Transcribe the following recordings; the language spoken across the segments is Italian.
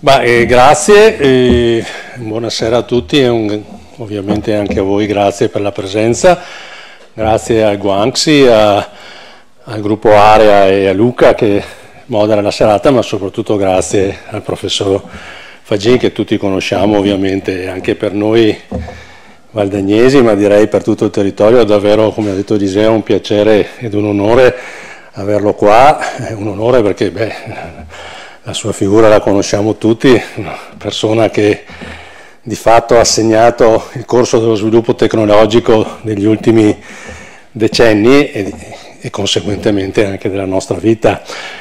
Grazie, buonasera a tutti e ovviamente anche a voi grazie per la presenza, grazie al Guanxi, al gruppo Area e a Luca che modera la serata, ma soprattutto grazie al professor Fagin che tutti conosciamo ovviamente, anche per noi valdagnesi, ma direi per tutto il territorio. È davvero, come ha detto Eliseo, un piacere ed un onore averlo qua, è un onore perché la sua figura la conosciamo tutti, una persona che di fatto ha segnato il corso dello sviluppo tecnologico degli ultimi decenni e conseguentemente anche della nostra vita.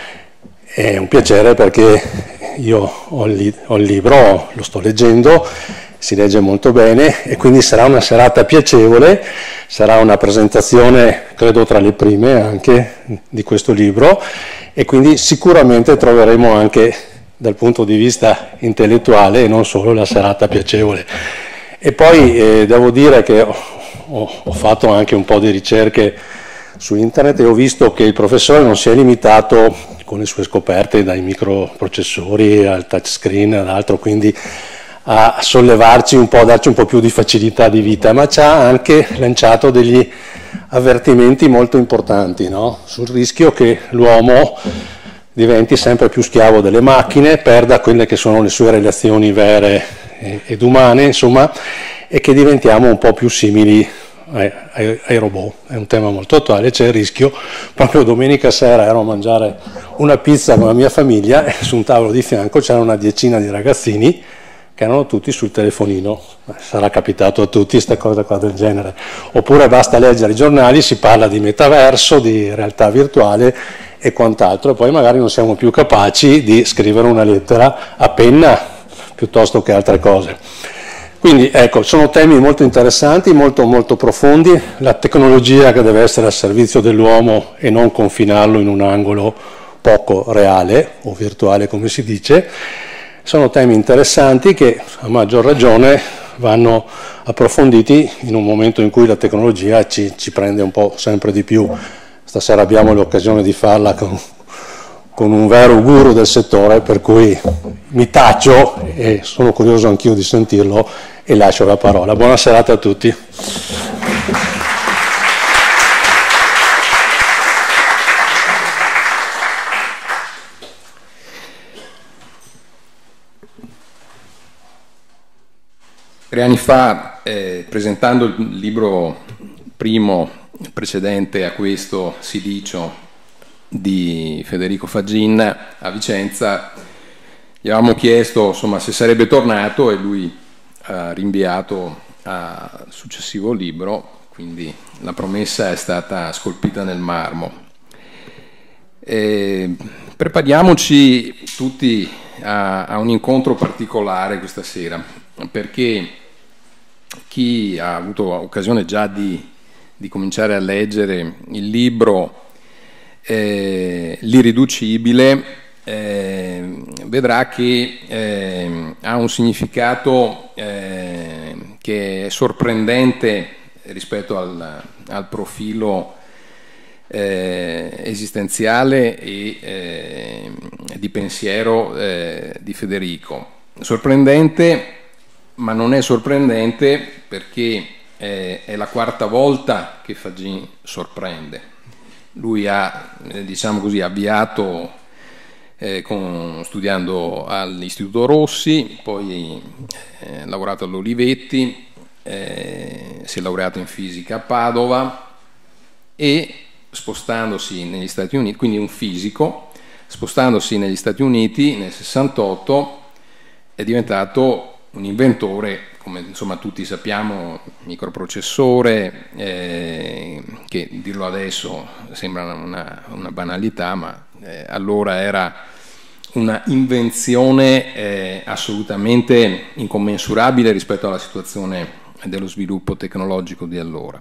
È un piacere perché io ho il libro, lo sto leggendo, si legge molto bene e quindi sarà una serata piacevole, sarà una presentazione credo tra le prime anche di questo libro e quindi sicuramente troveremo anche dal punto di vista intellettuale e non solo la serata piacevole. E poi devo dire che ho fatto anche un po' di ricerche su internet e ho visto che il professore non si è limitato con le sue scoperte dai microprocessori al touchscreen ad altro, quindi a sollevarci un po', a darci un po' più di facilità di vita, ma ci ha anche lanciato degli avvertimenti molto importanti, no? Sul rischio che l'uomo diventi sempre più schiavo delle macchine, perda quelle che sono le sue relazioni vere ed umane, insomma, e che diventiamo un po' più simili ai robot. È un tema molto attuale, c'è il rischio. Proprio domenica sera ero a mangiare una pizza con la mia famiglia e su un tavolo di fianco c'era una decina di ragazzini che erano tutti sul telefonino. Sarà capitato a tutti questa cosa qua del genere. Oppure basta leggere i giornali, si parla di metaverso, di realtà virtuale e quant'altro, e poi magari non siamo più capaci di scrivere una lettera a penna piuttosto che altre cose. Quindi ecco, sono temi molto interessanti, molto molto profondi, la tecnologia che deve essere al servizio dell'uomo e non confinarlo in un angolo poco reale o virtuale come si dice. Sono temi interessanti che a maggior ragione vanno approfonditi in un momento in cui la tecnologia ci prende un po' sempre di più. Stasera abbiamo l'occasione di farla con un vero guru del settore, per cui mi taccio e sono curioso anch'io di sentirlo e lascio la parola. Buona serata a tutti. Tre anni fa, presentando il libro primo precedente a questo, Silicio, di Federico Fagin a Vicenza, gli avevamo chiesto insomma, se sarebbe tornato e lui ha rinviato al successivo libro, quindi la promessa è stata scolpita nel marmo. Prepariamoci tutti a un incontro particolare questa sera, perché chi ha avuto occasione già di cominciare a leggere il libro L'Irriducibile vedrà che ha un significato che è sorprendente rispetto al profilo esistenziale e di pensiero di Federico. Sorprendente, ma non è sorprendente perché è la quarta volta che Fagin sorprende. Lui ha, diciamo così, avviato studiando all'Istituto Rossi, poi ha lavorato all'Olivetti, si è laureato in fisica a Padova e spostandosi negli Stati Uniti, quindi un fisico, spostandosi negli Stati Uniti nel 68 è diventato un inventore, come insomma tutti sappiamo, microprocessore, che dirlo adesso sembra una banalità, ma allora era una invenzione assolutamente incommensurabile rispetto alla situazione dello sviluppo tecnologico di allora.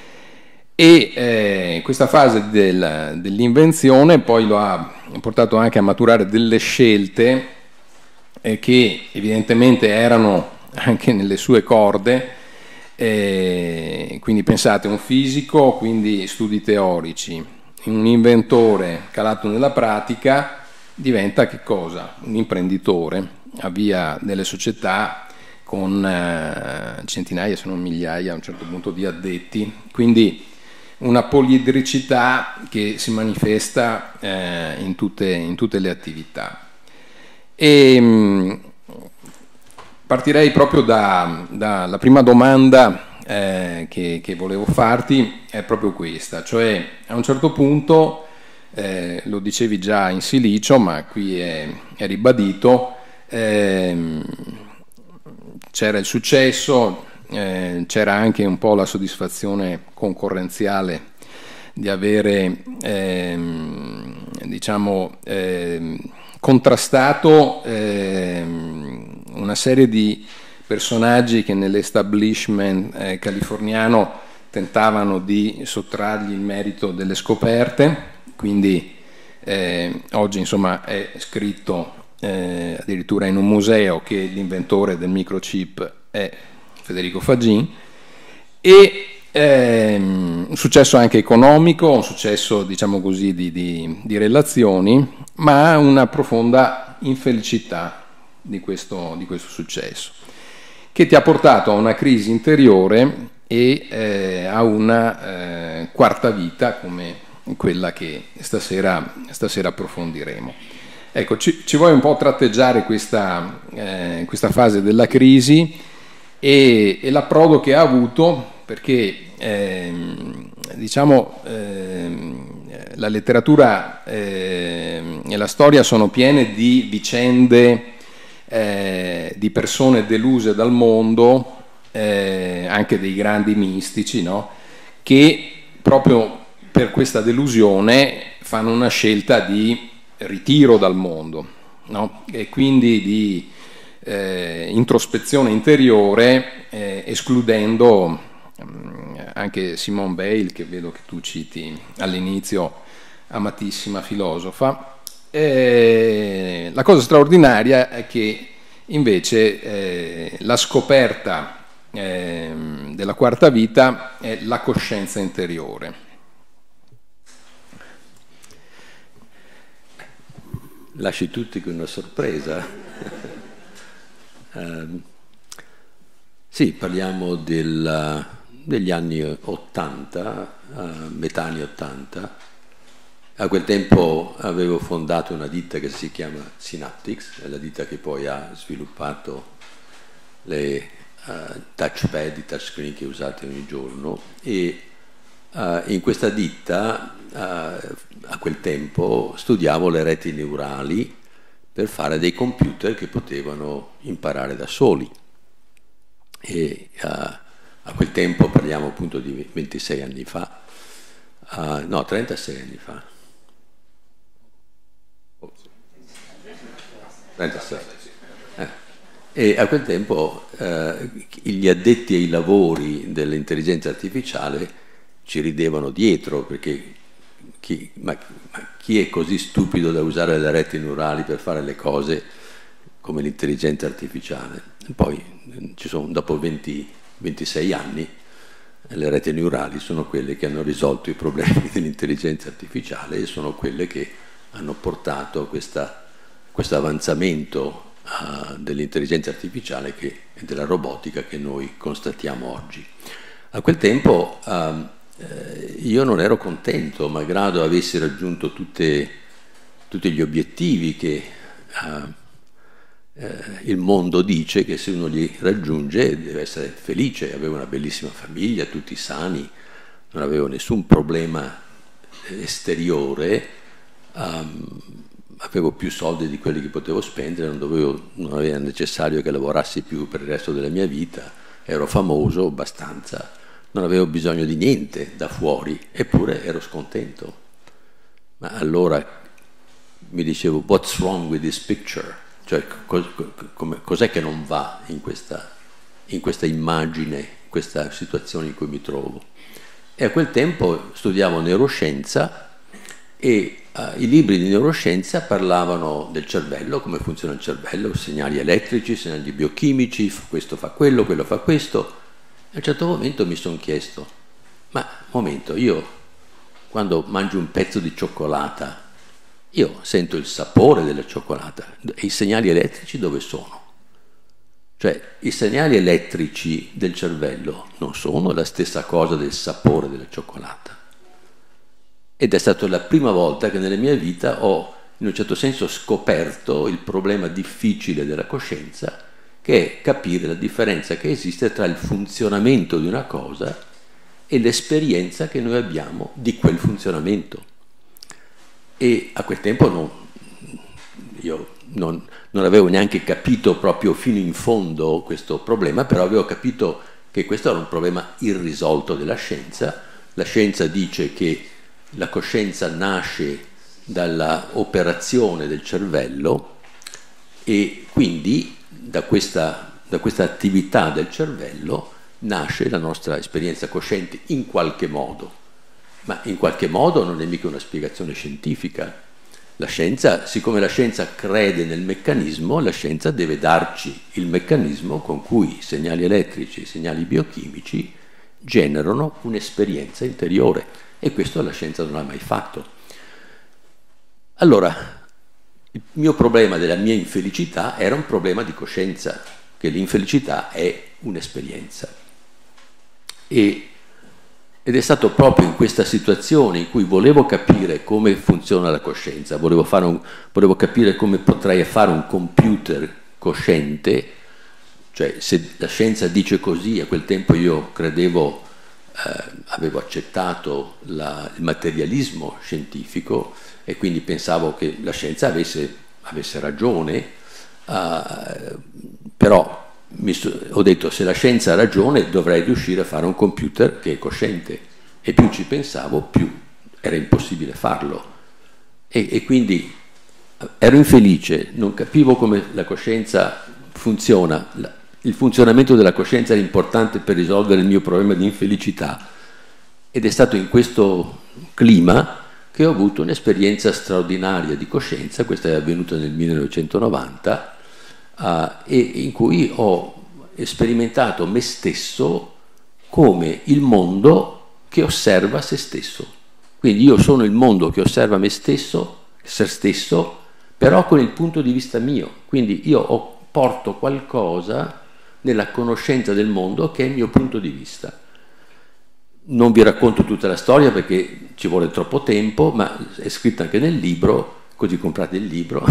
E questa fase dell'invenzione poi lo ha portato anche a maturare delle scelte che evidentemente erano anche nelle sue corde, quindi pensate, un fisico, quindi studi teorici, un inventore calato nella pratica, diventa che cosa? Un imprenditore, avvia delle società con centinaia, se non migliaia a un certo punto di addetti, quindi una poliedricità che si manifesta in tutte le attività. E partirei proprio dalla prima domanda che volevo farti, è proprio questa, cioè a un certo punto, lo dicevi già in Silicio, ma qui è ribadito, c'era il successo, c'era anche un po' la soddisfazione concorrenziale di avere contrastato una serie di personaggi che nell'establishment californiano tentavano di sottrargli il merito delle scoperte, quindi oggi insomma è scritto addirittura in un museo che l'inventore del microchip è Federico Faggin, e un successo anche economico, un successo diciamo così di relazioni, ma una profonda infelicità di questo successo, che ti ha portato a una crisi interiore e a una quarta vita come quella che stasera approfondiremo. Ecco, ci vuoi un po' tratteggiare questa fase della crisi e l'approdo che ha avuto, perché la letteratura e la storia sono piene di vicende di persone deluse dal mondo, anche dei grandi mistici, no? Che proprio per questa delusione fanno una scelta di ritiro dal mondo, no? E quindi di introspezione interiore, escludendo anche Simone Weil, che vedo che tu citi all'inizio, amatissima filosofa. La cosa straordinaria è che invece la scoperta della quarta vita è la coscienza interiore. Lasci tutti con una sorpresa. Sì, parliamo degli anni 80, metà anni 80. A quel tempo avevo fondato una ditta che si chiama Synaptics, è la ditta che poi ha sviluppato le touchpad, i touchscreen che usate ogni giorno, e in questa ditta a quel tempo studiavo le reti neurali per fare dei computer che potevano imparare da soli. E a quel tempo, parliamo appunto di 26 anni fa, no, 36 anni fa. 36. E a quel tempo gli addetti ai lavori dell'intelligenza artificiale ci ridevano dietro, perché chi è così stupido da usare le reti neurali per fare le cose come l'intelligenza artificiale? Poi dopo 26 anni le reti neurali sono quelle che hanno risolto i problemi dell'intelligenza artificiale e sono quelle che hanno portato a questo avanzamento dell'intelligenza artificiale e della robotica che noi constatiamo oggi. A quel tempo io non ero contento, malgrado avessi raggiunto tutti gli obiettivi che il mondo dice che se uno li raggiunge deve essere felice. Avevo una bellissima famiglia, tutti sani, non avevo nessun problema esteriore, avevo più soldi di quelli che potevo spendere, non era necessario che lavorassi più per il resto della mia vita, ero famoso abbastanza, non avevo bisogno di niente da fuori, eppure ero scontento. Ma allora mi dicevo, what's wrong with this picture? Cioè, cos'è che non va in questa immagine, in questa situazione in cui mi trovo? E a quel tempo studiavo neuroscienza e i libri di neuroscienza parlavano del cervello, come funziona il cervello, segnali elettrici, segnali biochimici, questo fa quello fa questo. E a un certo momento mi sono chiesto, ma un momento, io quando mangio un pezzo di cioccolata io sento il sapore della cioccolata. E i segnali elettrici dove sono? Cioè, i segnali elettrici del cervello non sono la stessa cosa del sapore della cioccolata. Ed è stata la prima volta che nella mia vita ho, in un certo senso, scoperto il problema difficile della coscienza, che è capire la differenza che esiste tra il funzionamento di una cosa e l'esperienza che noi abbiamo di quel funzionamento. E a quel tempo io non avevo neanche capito proprio fino in fondo questo problema, però avevo capito che questo era un problema irrisolto della scienza. La scienza dice che la coscienza nasce dalla operazione del cervello e quindi da questa attività del cervello nasce la nostra esperienza cosciente in qualche modo. Ma in qualche modo non è mica una spiegazione scientifica. La scienza, siccome la scienza crede nel meccanismo, la scienza deve darci il meccanismo con cui i segnali elettrici, i segnali biochimici generano un'esperienza interiore, e questo la scienza non ha mai fatto. Allora, il mio problema della mia infelicità era un problema di coscienza, che l'infelicità è un'esperienza. Ed è stato proprio in questa situazione in cui volevo capire come funziona la coscienza, volevo capire come potrei fare un computer cosciente, cioè se la scienza dice così, a quel tempo io credevo, avevo accettato il materialismo scientifico e quindi pensavo che la scienza avesse ragione, però ho detto, se la scienza ha ragione dovrei riuscire a fare un computer che è cosciente, e più ci pensavo più era impossibile farlo, e quindi ero infelice, non capivo come la coscienza funziona, il funzionamento della coscienza era importante per risolvere il mio problema di infelicità, ed è stato in questo clima che ho avuto un'esperienza straordinaria di coscienza. Questa è avvenuta nel 1990, e in cui ho sperimentato me stesso come il mondo che osserva se stesso. Quindi io sono il mondo che osserva me stesso, se stesso, però con il punto di vista mio. Quindi io porto qualcosa nella conoscenza del mondo che è il mio punto di vista. Non vi racconto tutta la storia perché ci vuole troppo tempo, ma è scritta anche nel libro, così comprate il libro.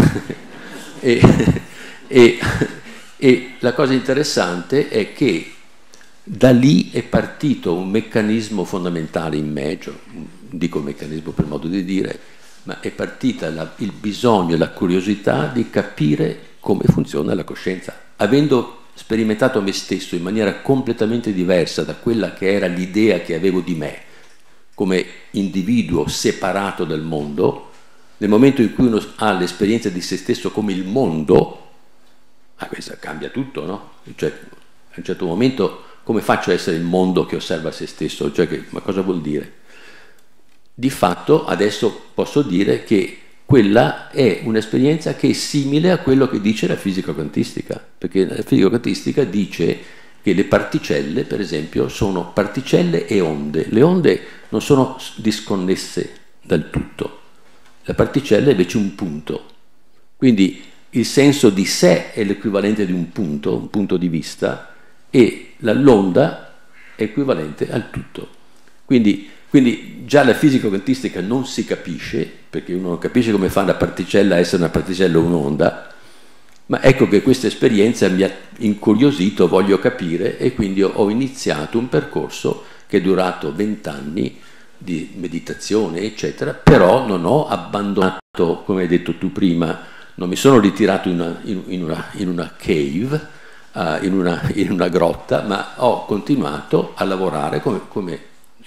E la cosa interessante è che da lì è partito un meccanismo fondamentale in me, cioè, dico meccanismo per modo di dire, ma è partita il bisogno e la curiosità di capire come funziona la coscienza. Avendo sperimentato me stesso in maniera completamente diversa da quella che era l'idea che avevo di me, come individuo separato dal mondo, nel momento in cui uno ha l'esperienza di se stesso come il mondo, questo cambia tutto, no? Cioè, a un certo momento, come faccio a essere il mondo che osserva se stesso? Cioè, ma cosa vuol dire? Di fatto, adesso posso dire che quella è un'esperienza che è simile a quello che dice la fisica quantistica, perché la fisica quantistica dice che le particelle, per esempio, sono particelle e onde. Le onde non sono disconnesse dal tutto, la particella è invece un punto. Quindi il senso di sé è l'equivalente di un punto di vista, e l'onda è equivalente al tutto. Quindi già la fisica quantistica non si capisce, perché uno non capisce come fa una particella a essere una particella o un'onda, ma ecco che questa esperienza mi ha incuriosito, voglio capire, e quindi ho iniziato un percorso che è durato 20 anni di meditazione, eccetera, però non ho abbandonato, come hai detto tu prima, non mi sono ritirato in una cave, in una grotta, ma ho continuato a lavorare come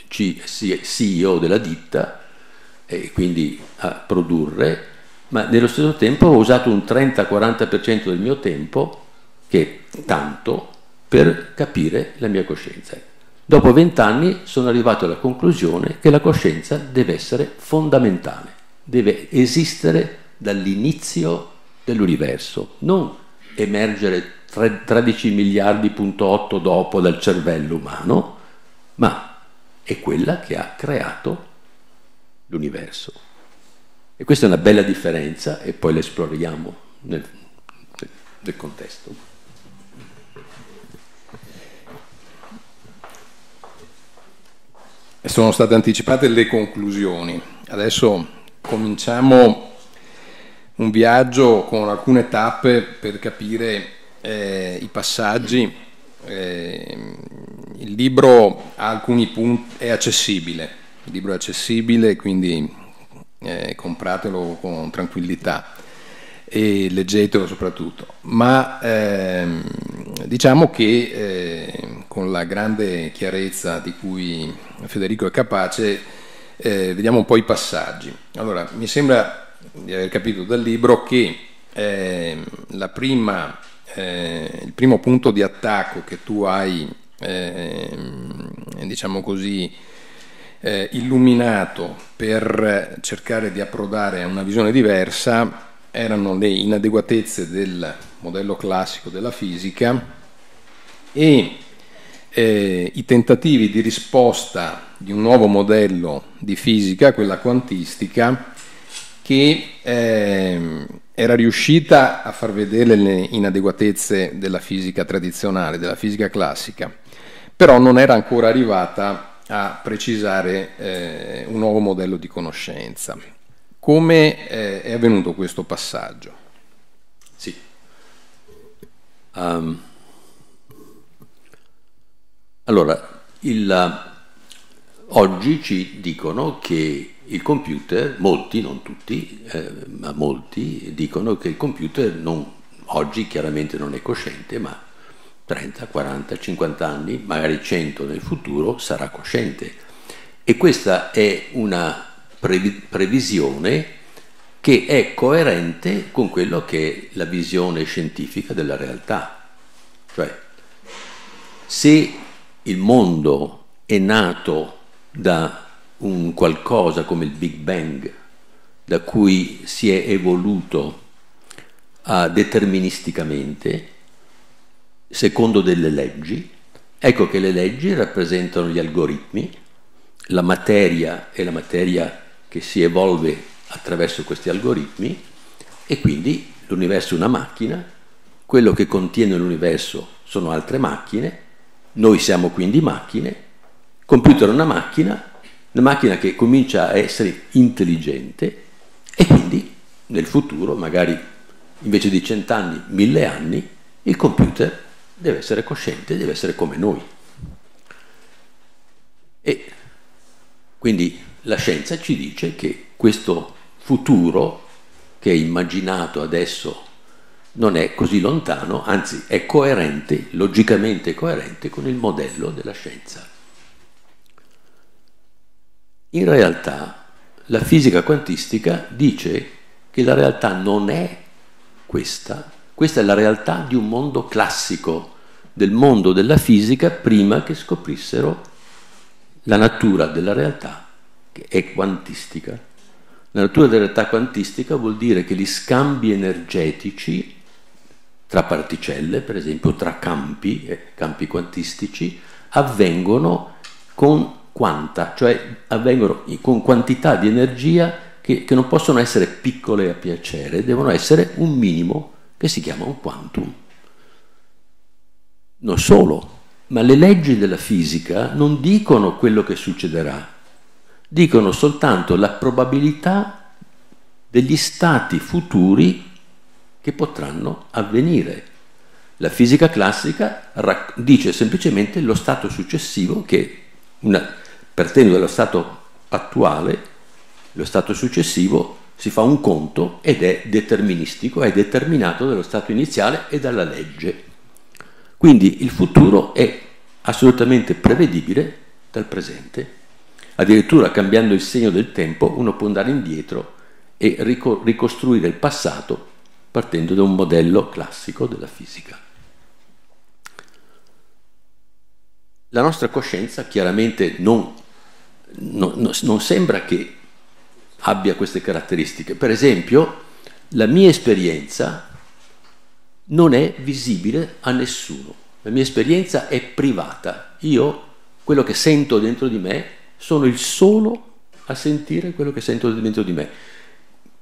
CEO della ditta, e quindi a produrre, ma nello stesso tempo ho usato un 30-40% del mio tempo, che è tanto, per capire la mia coscienza. Dopo 20 anni sono arrivato alla conclusione che la coscienza deve essere fondamentale, deve esistere dall'inizio dell'universo, non emergere 13 miliardi,8 dopo dal cervello umano, ma è quella che ha creato l'universo. E questa è una bella differenza e poi la esploriamo nel contesto. Sono state anticipate le conclusioni. Adesso cominciamo un viaggio con alcune tappe per capire i passaggi. Il libro ha alcuni punti, è accessibile, il libro è accessibile, quindi compratelo con tranquillità e leggetelo soprattutto, ma diciamo che con la grande chiarezza di cui Federico è capace vediamo un po' i passaggi. Allora, mi sembra di aver capito dal libro che il primo punto di attacco che tu hai diciamo così illuminato per cercare di approdare a una visione diversa erano le inadeguatezze del modello classico della fisica e i tentativi di risposta di un nuovo modello di fisica, quella quantistica, che era riuscita a far vedere le inadeguatezze della fisica tradizionale, della fisica classica, però non era ancora arrivata a precisare un nuovo modello di conoscenza. Come è avvenuto questo passaggio? Sì. Allora, oggi ci dicono che il computer, molti, non tutti, ma molti dicono che il computer oggi chiaramente non è cosciente, ma 30, 40, 50 anni, magari 100 nel futuro, sarà cosciente. E questa è una previsione che è coerente con quello che è la visione scientifica della realtà. Cioè, se il mondo è nato da un qualcosa come il Big Bang, da cui si è evoluto deterministicamente, secondo delle leggi, ecco che le leggi rappresentano gli algoritmi, la materia è la materia che si evolve attraverso questi algoritmi, e quindi l'universo è una macchina, quello che contiene l'universo sono altre macchine, noi siamo quindi macchine, il computer è una macchina che comincia a essere intelligente, e quindi nel futuro, magari invece di 100 anni, 1000 anni, il computer deve essere cosciente, deve essere come noi. E quindi la scienza ci dice che questo futuro, che è immaginato adesso, non è così lontano, anzi è coerente, logicamente coerente con il modello della scienza. In realtà la fisica quantistica dice che la realtà non è questa è la realtà di un mondo classico, del mondo della fisica prima che scoprissero la natura della realtà, che è quantistica. La natura della realtà quantistica vuol dire che gli scambi energetici tra particelle, per esempio tra campi quantistici, avvengono con quanta, cioè avvengono con quantità di energia che non possono essere piccole a piacere, devono essere un minimo che si chiama un quantum. Non solo, ma le leggi della fisica non dicono quello che succederà, dicono soltanto la probabilità degli stati futuri che potranno avvenire. La fisica classica dice semplicemente lo stato successivo, che partendo dallo stato attuale, lo stato successivo si fa un conto ed è deterministico, è determinato dallo stato iniziale e dalla legge. Quindi il futuro è assolutamente prevedibile dal presente. Addirittura cambiando il segno del tempo uno può andare indietro e ricostruire il passato partendo da un modello classico della fisica. La nostra coscienza chiaramente non sembra che abbia queste caratteristiche. Per esempio, la mia esperienza non è visibile a nessuno. La mia esperienza è privata. Io, quello che sento dentro di me, sono il solo a sentire quello che sento dentro di me.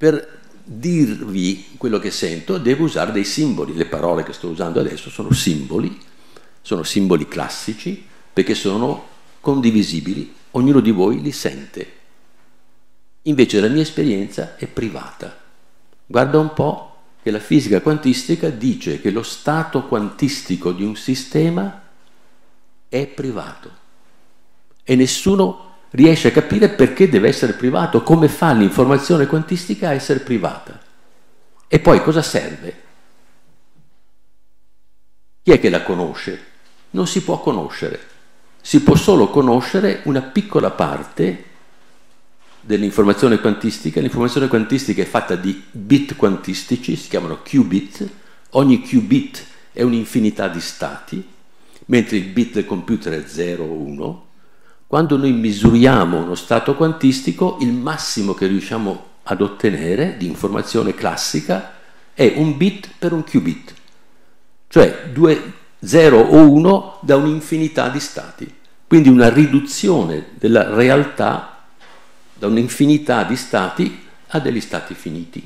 per dirvi quello che sento devo usare dei simboli. Le parole che sto usando adesso sono simboli classici, perché sono condivisibili, ognuno di voi li sente. Invece la mia esperienza è privata. Guarda un po' che la fisica quantistica dice che lo stato quantistico di un sistema è privato e nessuno riesce a capire perché deve essere privato, come fa l'informazione quantistica a essere privata. E poi cosa serve? Chi è che la conosce? Non si può conoscere, si può solo conoscere una piccola parte dell'informazione quantistica. L'informazione quantistica è fatta di bit quantistici, si chiamano qubit, ogni qubit è un'infinità di stati, mentre il bit del computer è 0 o 1. Quando noi misuriamo uno stato quantistico, il massimo che riusciamo ad ottenere di informazione classica è un bit per un qubit, cioè 0 o 1 da un'infinità di stati. Quindi una riduzione della realtà da un'infinità di stati a degli stati finiti.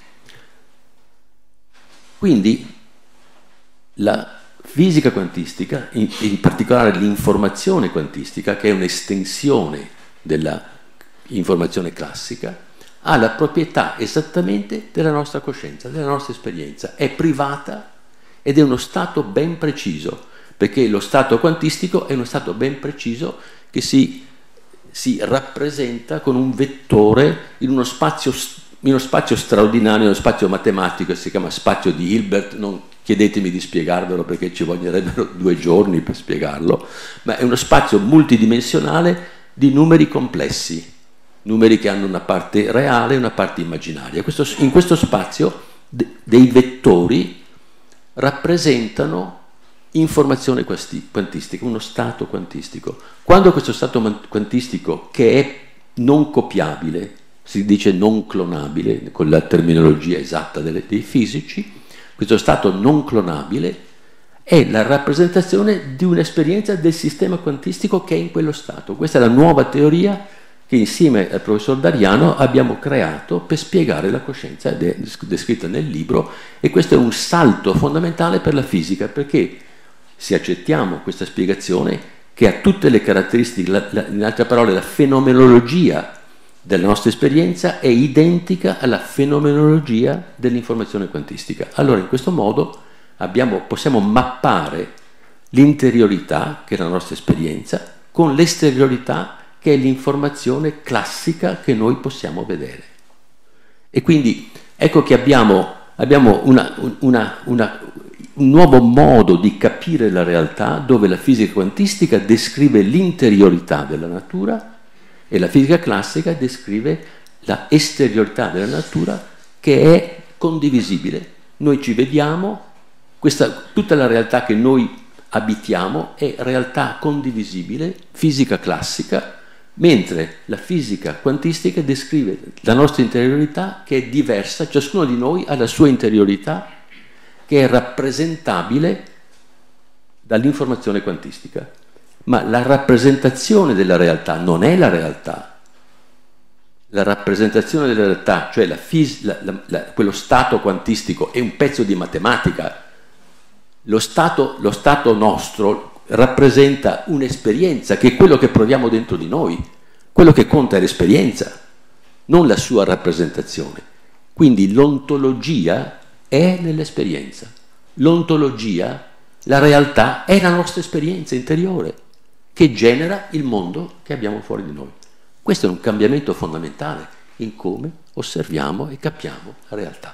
Quindi la fisica quantistica, in particolare l'informazione quantistica, che è un'estensione dell'informazione classica, ha la proprietà esattamente della nostra coscienza, della nostra esperienza. È privata ed è uno stato ben preciso, perché lo stato quantistico è uno stato ben preciso che si rappresenta con un vettore in uno spazio straordinario, uno spazio matematico, si chiama spazio di Hilbert. Non chiedetemi di spiegarvelo perché ci voglierebbero 2 giorni per spiegarlo, ma è uno spazio multidimensionale di numeri complessi, numeri che hanno una parte reale e una parte immaginaria. In questo spazio dei vettori rappresentano informazione quantistica, uno stato quantistico. Quando questo stato quantistico, che è non copiabile, si dice non clonabile con la terminologia esatta dei fisici, questo stato non clonabile è la rappresentazione di un'esperienza del sistema quantistico che è in quello stato. Questa è la nuova teoria che insieme al professor Dariano abbiamo creato per spiegare la coscienza, ed è descritta nel libro, e questo è un salto fondamentale per la fisica, perché se accettiamo questa spiegazione che ha tutte le caratteristiche, in altre parole la fenomenologia della nostra esperienza è identica alla fenomenologia dell'informazione quantistica. Allora in questo modo possiamo mappare l'interiorità, che è la nostra esperienza, con l'esteriorità, che è l'informazione classica che noi possiamo vedere. E quindi ecco che abbiamo un nuovo modo di capire la realtà, dove la fisica quantistica descrive l'interiorità della natura e la fisica classica descrive la esteriorità della natura, che è condivisibile. Noi ci vediamo, tutta la realtà che noi abitiamo è realtà condivisibile, fisica classica, mentre la fisica quantistica descrive la nostra interiorità, che è diversa. Ciascuno di noi ha la sua interiorità, che è rappresentabile dall'informazione quantistica. Ma la rappresentazione della realtà non è la realtà. La rappresentazione della realtà, cioè quello stato quantistico, è un pezzo di matematica. Lo stato nostro rappresenta un'esperienza, che è quello che proviamo dentro di noi. Quello che conta è l'esperienza, non la sua rappresentazione. Quindi l'ontologia è nell'esperienza. L'ontologia, la realtà, è la nostra esperienza interiore, che genera il mondo che abbiamo fuori di noi. Questo è un cambiamento fondamentale in come osserviamo e capiamo la realtà.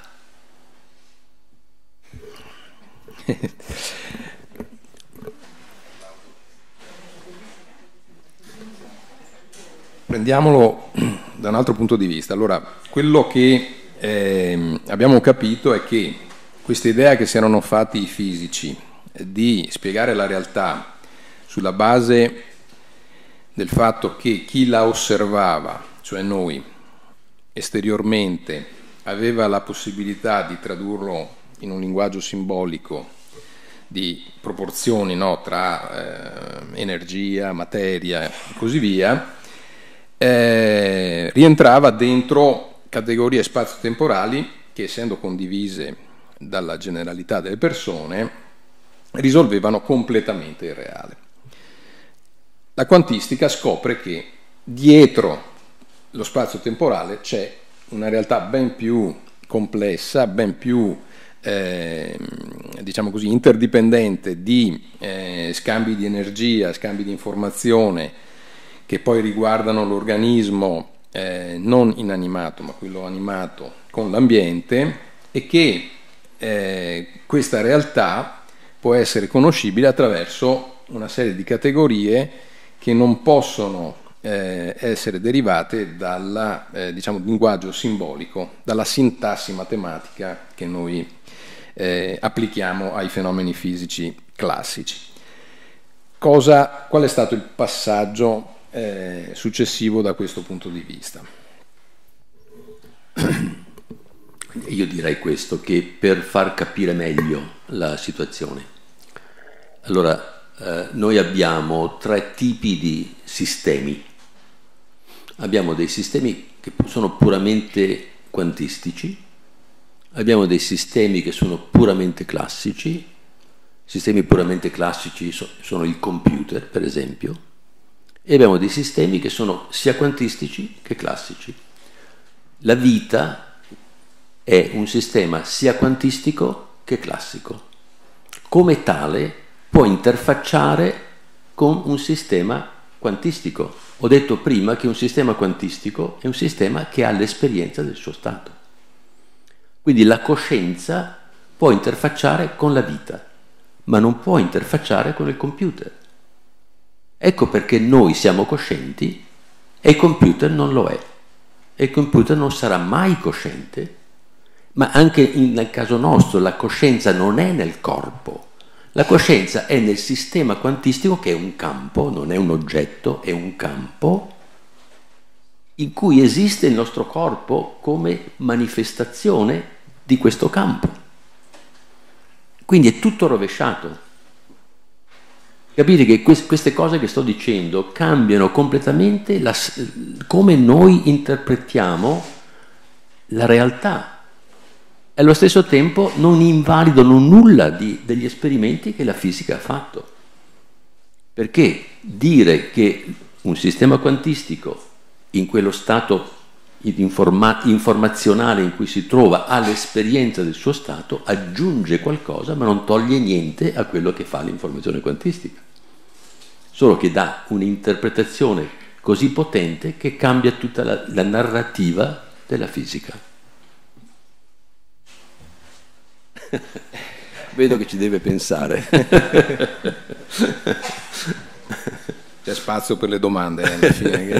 Prendiamolo da un altro punto di vista. Allora, quello che abbiamo capito è che questa idea che si erano fatti i fisici di spiegare la realtà sulla base del fatto che chi la osservava, cioè noi, esteriormente, aveva la possibilità di tradurlo in un linguaggio simbolico di proporzioni, no, tra energia, materia e così via, rientrava dentro categorie spazio-temporali che, essendo condivise dalla generalità delle persone, risolvevano completamente il reale. La quantistica scopre che dietro lo spazio-temporale c'è una realtà ben più complessa, ben più diciamo così, interdipendente di scambi di energia, scambi di informazione che poi riguardano l'organismo non inanimato ma quello animato con l'ambiente, e che questa realtà può essere conoscibile attraverso una serie di categorie che non possono essere derivate dal diciamo, linguaggio simbolico, dalla sintassi matematica che noi applichiamo ai fenomeni fisici classici. Qual è stato il passaggio successivo da questo punto di vista? Io direi questo, che per far capire meglio la situazione, allora noi abbiamo 3 tipi di sistemi. Abbiamo dei sistemi che sono puramente quantistici, abbiamo dei sistemi che sono puramente classici. Sistemi puramente classici sono il computer, per esempio, e abbiamo dei sistemi che sono sia quantistici che classici. La vita è un sistema sia quantistico che classico. Come tale può interfacciare con un sistema quantistico. Ho detto prima che un sistema quantistico è un sistema che ha l'esperienza del suo stato. Quindi la coscienza può interfacciare con la vita, ma non può interfacciare con il computer. Ecco perché noi siamo coscienti e il computer non lo è. E il computer non sarà mai cosciente, ma anche nel caso nostro la coscienza non è nel corpo. La coscienza è nel sistema quantistico, che è un campo, non è un oggetto, è un campo in cui esiste il nostro corpo come manifestazione di questo campo. Quindi è tutto rovesciato. Capite che queste cose che sto dicendo cambiano completamente come noi interpretiamo la realtà. E allo stesso tempo non invalidano nulla degli esperimenti che la fisica ha fatto. Perché dire che un sistema quantistico in quello stato informazionale in cui si trova ha l'esperienza del suo stato aggiunge qualcosa ma non toglie niente a quello che fa l'informazione quantistica. Solo che dà un'interpretazione così potente che cambia tutta la narrativa della fisica. Vedo che ci deve pensare. C'è spazio per le domande alla fine.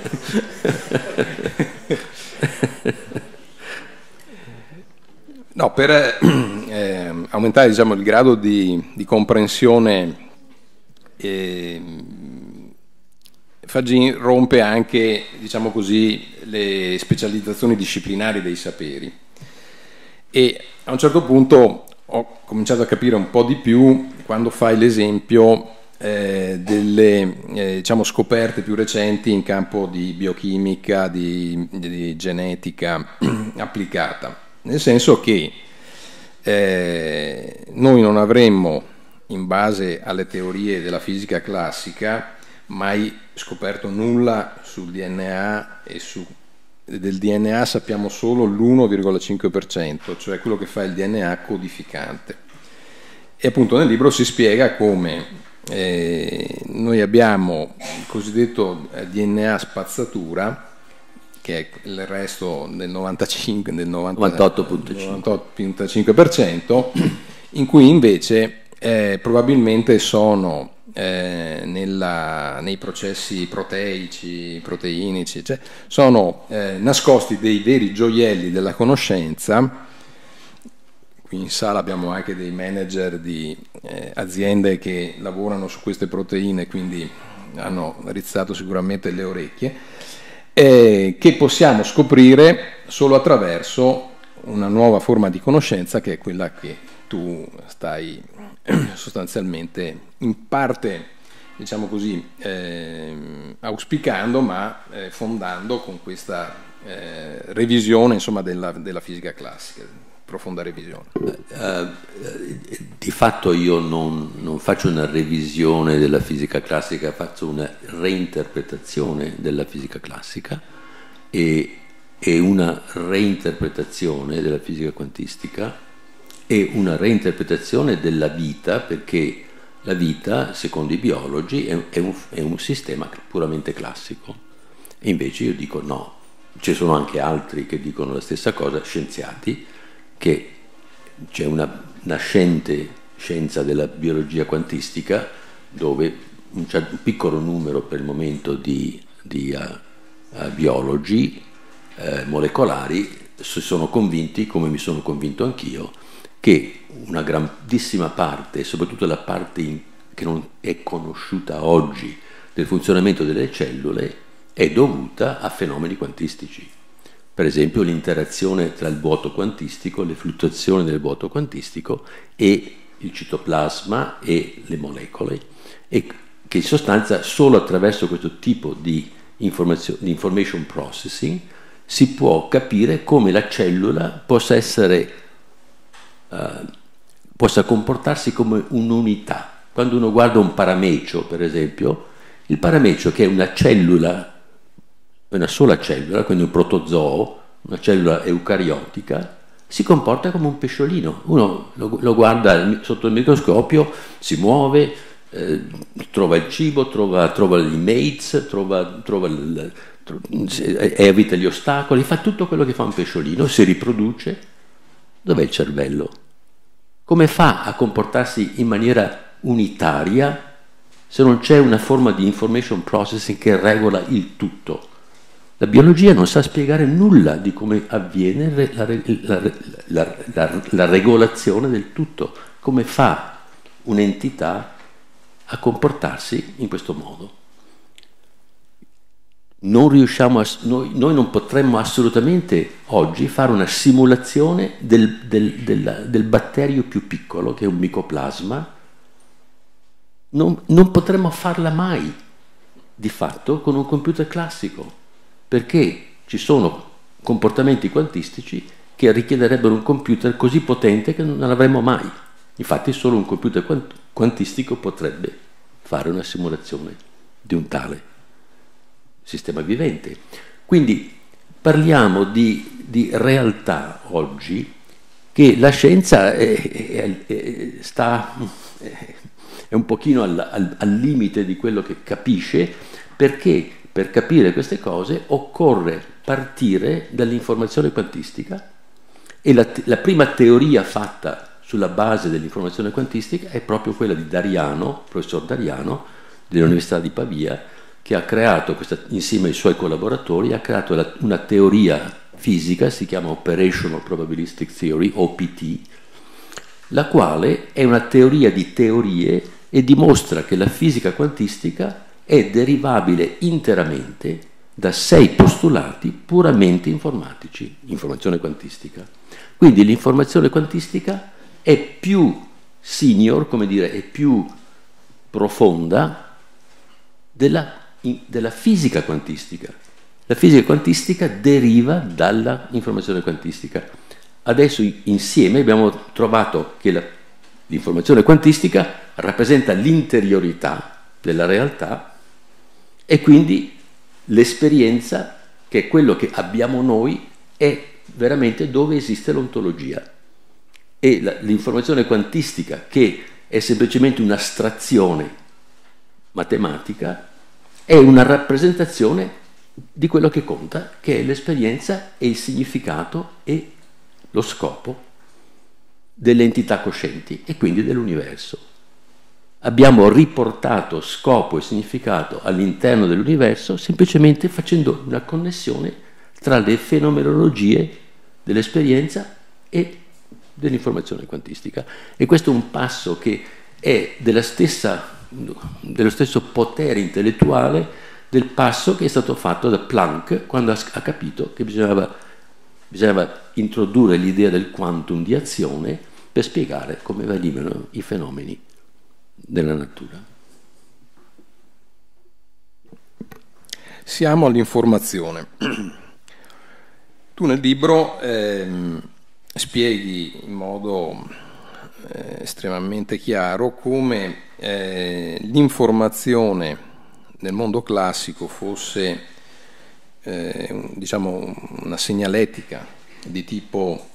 No, per aumentare, diciamo, il grado di comprensione, Fagin rompe anche, diciamo così, le specializzazioni disciplinari dei saperi. E a un certo punto ho cominciato a capire un po' di più quando fai l'esempio delle diciamo, scoperte più recenti in campo di biochimica, di genetica applicata, nel senso che noi non avremmo, in base alle teorie della fisica classica, mai scoperto nulla sul DNA, e del DNA sappiamo solo l'1,5%, cioè quello che fa il DNA codificante. E appunto nel libro si spiega come noi abbiamo il cosiddetto DNA spazzatura, che è il resto del 98,5%, in cui invece probabilmente sono nei processi proteici, proteinici, cioè, sono nascosti dei veri gioielli della conoscenza. Qui in sala abbiamo anche dei manager di aziende che lavorano su queste proteine, quindi hanno rizzato sicuramente le orecchie, che possiamo scoprire solo attraverso una nuova forma di conoscenza, che è quella che tu stai sostanzialmente in parte, diciamo così, auspicando, ma fondando con questa revisione, insomma, della fisica classica, profonda revisione. Di fatto io non faccio una revisione della fisica classica, faccio una reinterpretazione della fisica classica e una reinterpretazione della fisica quantistica e una reinterpretazione della vita, perché la vita, secondo i biologi, è un sistema puramente classico. E invece io dico no, ci sono anche altri che dicono la stessa cosa, scienziati, che c'è una nascente scienza della biologia quantistica dove un piccolo numero per il momento di biologi molecolari si sono convinti, come mi sono convinto anch'io, che una grandissima parte, soprattutto la parte che non è conosciuta oggi del funzionamento delle cellule, è dovuta a fenomeni quantistici. Per esempio l'interazione tra il vuoto quantistico, le fluttuazioni del vuoto quantistico e il citoplasma e le molecole, e che in sostanza solo attraverso questo tipo di information processing si può capire come la cellula possa comportarsi come un'unità. Quando uno guarda un paramecio, per esempio, il paramecio, che è una cellula, una sola cellula, quindi un protozoo, una cellula eucariotica, si comporta come un pesciolino. Uno lo guarda sotto il microscopio, si muove, trova il cibo, trova i mates, evita gli ostacoli, fa tutto quello che fa un pesciolino, si riproduce. Dov'è il cervello? Come fa a comportarsi in maniera unitaria se non c'è una forma di information processing che regola il tutto? La biologia non sa spiegare nulla di come avviene la regolazione del tutto, come fa un'entità a comportarsi in questo modo. Noi non potremmo assolutamente oggi fare una simulazione del batterio più piccolo, che è un micoplasma. Non potremmo farla mai, di fatto, con un computer classico, perché ci sono comportamenti quantistici che richiederebbero un computer così potente che non l'avremmo mai. Infatti solo un computer quantistico potrebbe fare una simulazione di un tale sistema vivente. Quindi parliamo di realtà oggi che la scienza è un pochino al limite di quello che capisce, perché per capire queste cose occorre partire dall'informazione quantistica, e la prima teoria fatta sulla base dell'informazione quantistica è proprio quella di Dariano, professor Dariano dell'Università di Pavia, che ha creato, insieme ai suoi collaboratori, ha creato una teoria fisica, si chiama Operational Probabilistic Theory, OPT, la quale è una teoria di teorie e dimostra che la fisica quantistica è derivabile interamente da 6 postulati puramente informatici, informazione quantistica. Quindi l'informazione quantistica è più senior, come dire, è più profonda della fisica quantistica. La fisica quantistica deriva dalla informazione quantistica. Adesso insieme abbiamo trovato che l'informazione quantistica rappresenta l'interiorità della realtà, e quindi l'esperienza, che è quello che abbiamo noi, è veramente dove esiste l'ontologia. E l'informazione quantistica, che è semplicemente un'astrazione matematica, è una rappresentazione di quello che conta, che è l'esperienza e il significato e lo scopo delle entità coscienti e quindi dell'universo. Abbiamo riportato scopo e significato all'interno dell'universo semplicemente facendo una connessione tra le fenomenologie dell'esperienza e dell'informazione quantistica. E questo è un passo che è dello stesso potere intellettuale del passo che è stato fatto da Planck quando ha capito che bisognava introdurre l'idea del quantum di azione per spiegare come venivano i fenomeni della natura. Siamo all'informazione. Tu nel libro spieghi in modo estremamente chiaro come l'informazione nel mondo classico fosse diciamo una segnaletica di tipo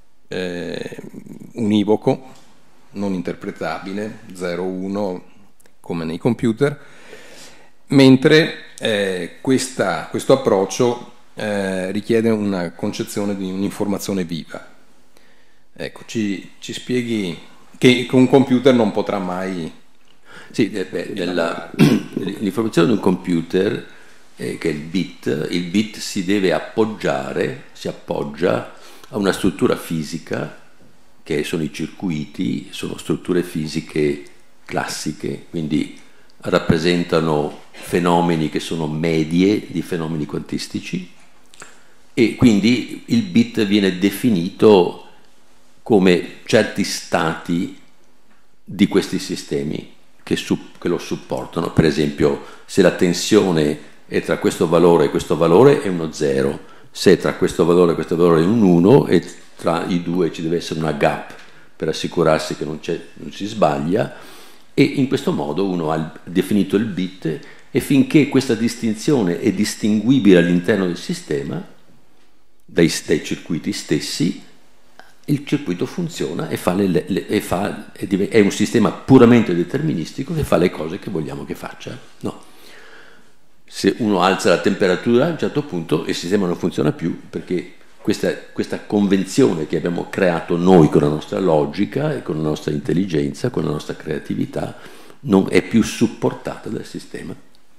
univoco, non interpretabile, 0-1 come nei computer, mentre questo approccio richiede una concezione di un'informazione viva. Ecco, ci spieghi che un computer non potrà mai... Sì, l'informazione di un computer, che è il bit si deve appoggiare, si appoggia a una struttura fisica, che sono i circuiti, sono strutture fisiche classiche, quindi rappresentano fenomeni che sono medie di fenomeni quantistici, e quindi il bit viene definito come certi stati di questi sistemi che lo supportano. Per esempio, se la tensione è tra questo valore e questo valore è uno 0, se tra questo valore e questo valore è un 1, e tra i due ci deve essere una gap per assicurarsi che non si sbaglia, e in questo modo uno ha definito il bit, e finché questa distinzione è distinguibile all'interno del sistema dai circuiti stessi, il circuito funziona e è un sistema puramente deterministico che fa le cose che vogliamo che faccia. No. Se uno alza la temperatura, a un certo punto il sistema non funziona più, perché questa convenzione che abbiamo creato noi con la nostra logica e con la nostra intelligenza, con la nostra creatività, non è più supportata dal sistema.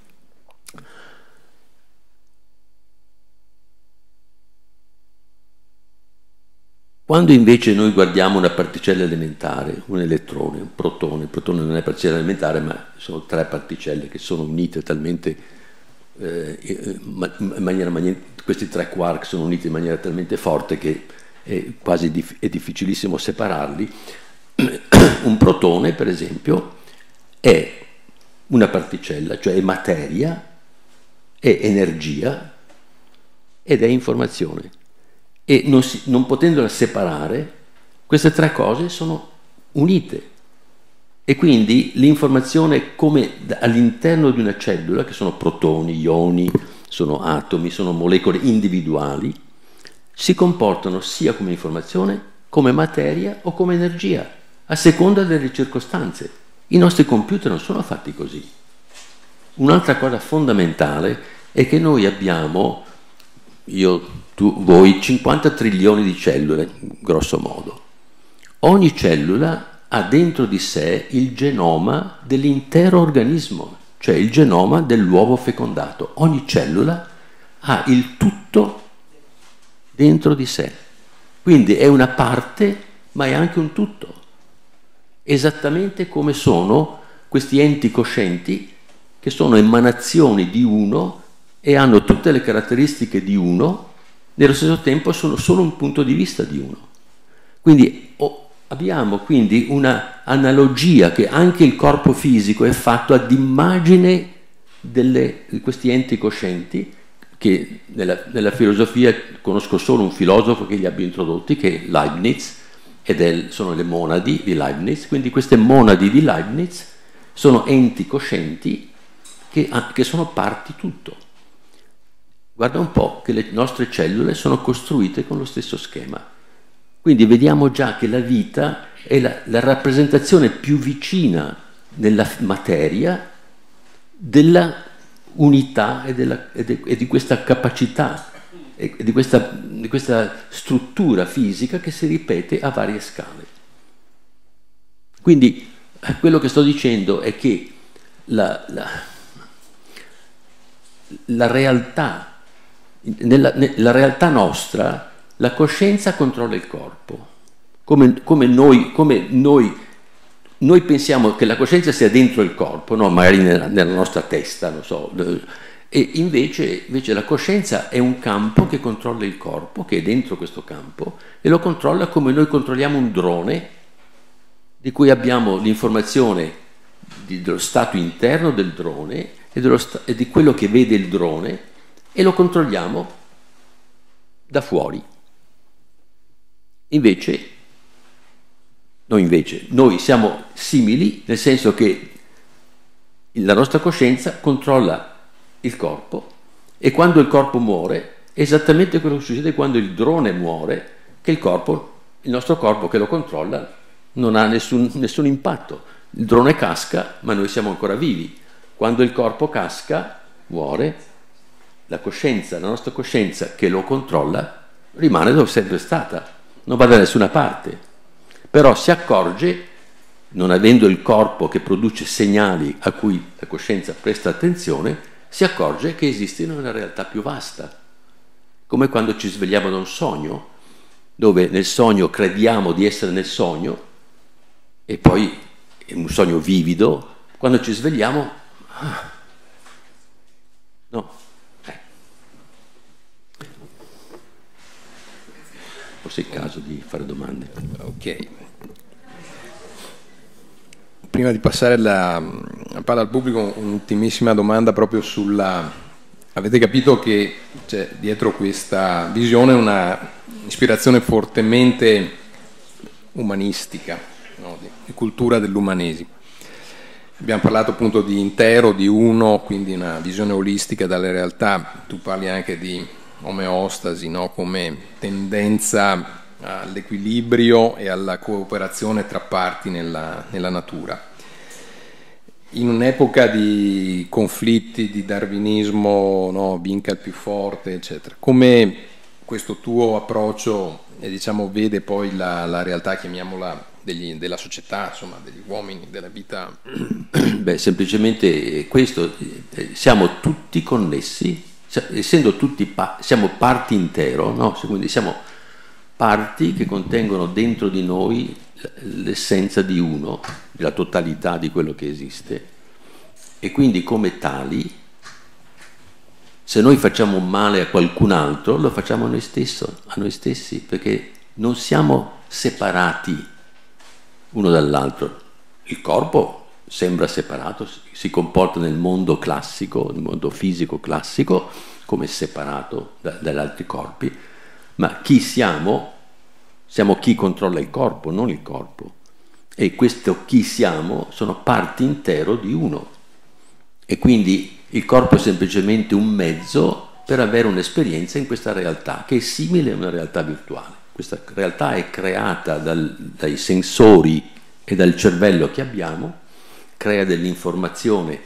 Quando invece noi guardiamo una particella elementare, un elettrone, un protone, il protone non è particella elementare, ma sono 3 particelle che sono unite talmente questi 3 quark sono uniti in maniera talmente forte che è difficilissimo separarli. Un protone, per esempio, è una particella, cioè è materia, è energia ed è informazione. E non potendola separare, queste 3 cose sono unite. E quindi l'informazione, come all'interno di una cellula, che sono protoni, ioni, sono atomi, sono molecole individuali, si comportano sia come informazione, come materia o come energia, a seconda delle circostanze. I nostri computer non sono fatti così. Un'altra cosa fondamentale è che noi abbiamo, voi, 50 trilioni di cellule, grosso modo. Ogni cellula ha dentro di sé il genoma dell'intero organismo, cioè il genoma dell'uovo fecondato. Ogni cellula ha il tutto dentro di sé. Quindi è una parte, ma è anche un tutto. Esattamente come sono questi enti coscienti, che sono emanazioni di uno e hanno tutte le caratteristiche di uno, nello stesso tempo sono solo un punto di vista di uno. Quindi abbiamo quindi una analogia che anche il corpo fisico è fatto ad immagine di questi enti coscienti, che nella filosofia conosco solo un filosofo che li abbia introdotti, che è Leibniz, sono le monadi di Leibniz. Quindi queste monadi di Leibniz sono enti coscienti che sono parti tutto. Guarda un po' che le nostre cellule sono costruite con lo stesso schema. Quindi vediamo già che la vita è la rappresentazione più vicina nella materia della unità e di questa capacità e di questa struttura fisica che si ripete a varie scale. Quindi quello che sto dicendo è che la realtà, nella realtà nostra, la coscienza controlla il corpo. Come noi pensiamo che la coscienza sia dentro il corpo, no? Magari nella nostra testa, non so. E invece la coscienza è un campo che controlla il corpo, che è dentro questo campo, e lo controlla come noi controlliamo un drone, di cui abbiamo l'informazione dello stato interno del drone e di quello che vede il drone, e lo controlliamo da fuori. Noi siamo simili nel senso che la nostra coscienza controlla il corpo e quando il corpo muore è esattamente quello che succede quando il drone muore, che il nostro corpo che lo controlla non ha nessun impatto. Il drone casca, ma noi siamo ancora vivi. Quando il corpo casca, muore, la nostra coscienza che lo controlla rimane dove è sempre stata, non va da nessuna parte. Però si accorge, non avendo il corpo che produce segnali a cui la coscienza presta attenzione, si accorge che esiste una realtà più vasta. Come quando ci svegliamo da un sogno, dove nel sogno crediamo di essere nel sogno, e poi è un sogno vivido, quando ci svegliamo, no. Forse è il caso di fare domande. Ok. Prima di passare la palla al pubblico, un'ultimissima domanda proprio sulla... Avete capito che c'è dietro questa visione una ispirazione fortemente umanistica, no? Di cultura dell'umanesimo. Abbiamo parlato appunto di intero, di uno, quindi una visione olistica dalla realtà. Tu parli anche di omeostasi, no? Come tendenza all'equilibrio e alla cooperazione tra parti nella natura. In un'epoca di conflitti, di darwinismo, no? Vinca il più forte, eccetera, come questo tuo approccio diciamo, vede poi la realtà, chiamiamola, della società, insomma, degli uomini, della vita? Beh, semplicemente questo, siamo tutti connessi, essendo tutti siamo parti intero, no? Quindi siamo parti che contengono dentro di noi l'essenza di uno, la totalità di quello che esiste, e quindi come se noi facciamo male a qualcun altro, lo facciamo a noi stessi, perché non siamo separati uno dall'altro. Il corpo sembra separato, si comporta nel mondo classico, nel mondo fisico classico, come separato dagli altri corpi, ma chi siamo? Siamo chi controlla il corpo, non il corpo. E questo chi siamo sono parti intero di uno. E quindi il corpo è semplicemente un mezzo per avere un'esperienza in questa realtà, che è simile a una realtà virtuale. Questa realtà è creata dai sensori e dal cervello che abbiamo, crea dell'informazione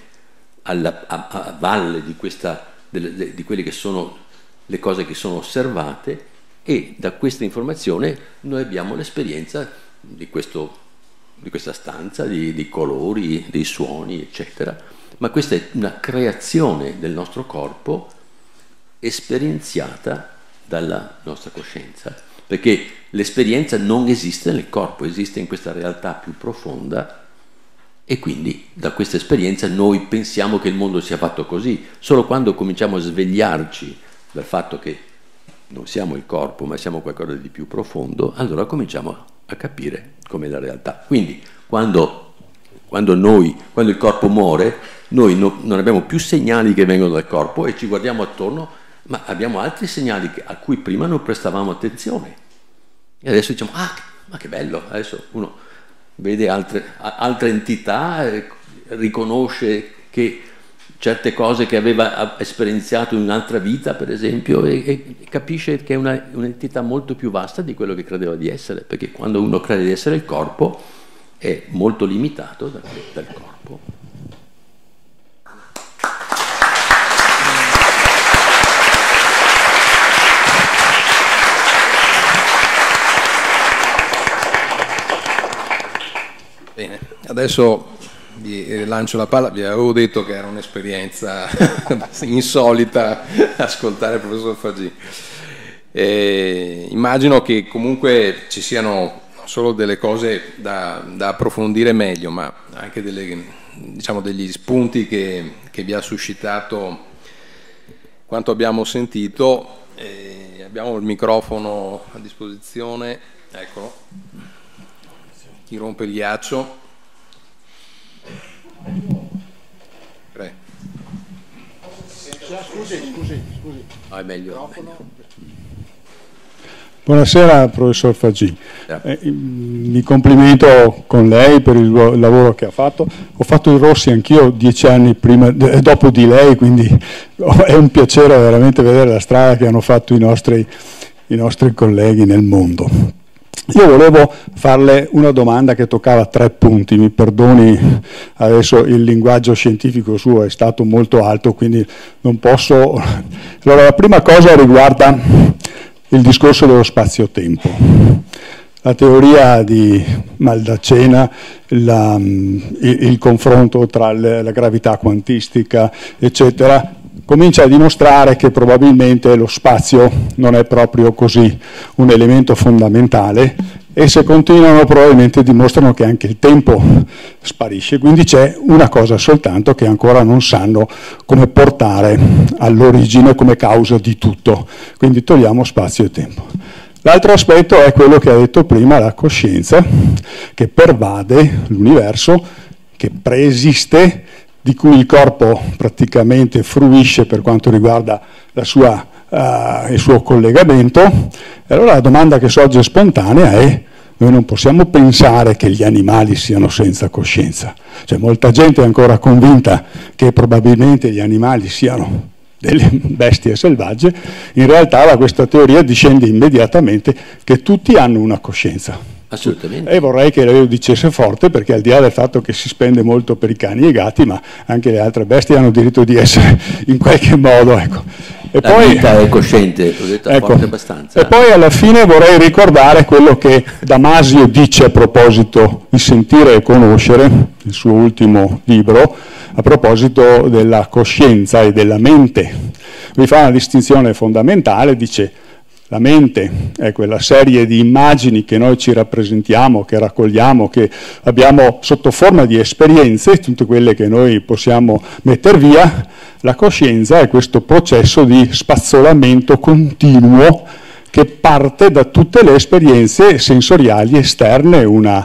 a valle di quelle che sono le cose che sono osservate, e da questa informazione noi abbiamo l'esperienza di questa stanza, di colori, dei suoni, eccetera. Ma questa è una creazione del nostro corpo esperienziata dalla nostra coscienza, perché l'esperienza non esiste nel corpo, esiste in questa realtà più profonda, e quindi da questa esperienza noi pensiamo che il mondo sia fatto così. Solo quando cominciamo a svegliarci dal fatto che non siamo il corpo, ma siamo qualcosa di più profondo, allora cominciamo a capire com'è la realtà. Quindi quando il corpo muore, noi non abbiamo più segnali che vengono dal corpo e ci guardiamo attorno, ma abbiamo altri segnali a cui prima non prestavamo attenzione. E adesso diciamo, ma che bello, adesso uno vede altre entità, riconosce che certe cose che aveva esperienziato in un'altra vita, per esempio, e capisce che è un'entità molto più vasta di quello che credeva di essere, perché quando uno crede di essere il corpo è molto limitato dal corpo. Bene, adesso vi lancio la palla. Vi avevo detto che era un'esperienza insolita ascoltare il professor Fagin. Immagino che comunque ci siano non solo delle cose da approfondire meglio, ma anche degli spunti che vi ha suscitato quanto abbiamo sentito. Abbiamo il microfono a disposizione, eccolo. Chi rompe il ghiaccio? Prego. Scusi. È meglio. Buonasera professor Faggin, mi complimento con lei per il lavoro che ha fatto. Ho fatto il Rossi anch'io 10 anni dopo di lei, quindi è un piacere veramente vedere la strada che hanno fatto i nostri colleghi nel mondo. Io volevo farle una domanda che toccava 3 punti, mi perdoni, adesso il linguaggio scientifico suo è stato molto alto, quindi non posso... Allora, la prima cosa riguarda il discorso dello spazio-tempo. La teoria di Maldacena, il confronto tra la gravità quantistica, eccetera, comincia a dimostrare che probabilmente lo spazio non è proprio così un elemento fondamentale, e se continuano probabilmente dimostrano che anche il tempo sparisce, quindi c'è una cosa soltanto che ancora non sanno come portare all'origine come causa di tutto, quindi togliamo spazio e tempo. L'altro aspetto è quello che ha detto prima, la coscienza, che pervade l'universo, che preesiste, di cui il corpo praticamente fruisce per quanto riguarda il suo collegamento. E allora la domanda che sorge spontanea è: noi non possiamo pensare che gli animali siano senza coscienza. C'è molta gente ancora convinta che probabilmente gli animali siano delle bestie selvagge. In realtà da questa teoria discende immediatamente che tutti hanno una coscienza. Assolutamente. E vorrei che lei lo dicesse forte, perché al di là del fatto che si spende molto per i cani e i gatti, ma anche le altre bestie hanno diritto di essere in qualche modo, ecco. E la vita è cosciente, l'ho detto forte abbastanza. E poi alla fine vorrei ricordare quello che Damasio dice a proposito di Sentire e Conoscere, il suo ultimo libro, a proposito della coscienza e della mente. Lui fa una distinzione fondamentale, dice: la mente è quella serie di immagini che noi ci rappresentiamo, che raccogliamo, che abbiamo sotto forma di esperienze, tutte quelle che noi possiamo metter via. La coscienza è questo processo di spazzolamento continuo che parte da tutte le esperienze sensoriali esterne, una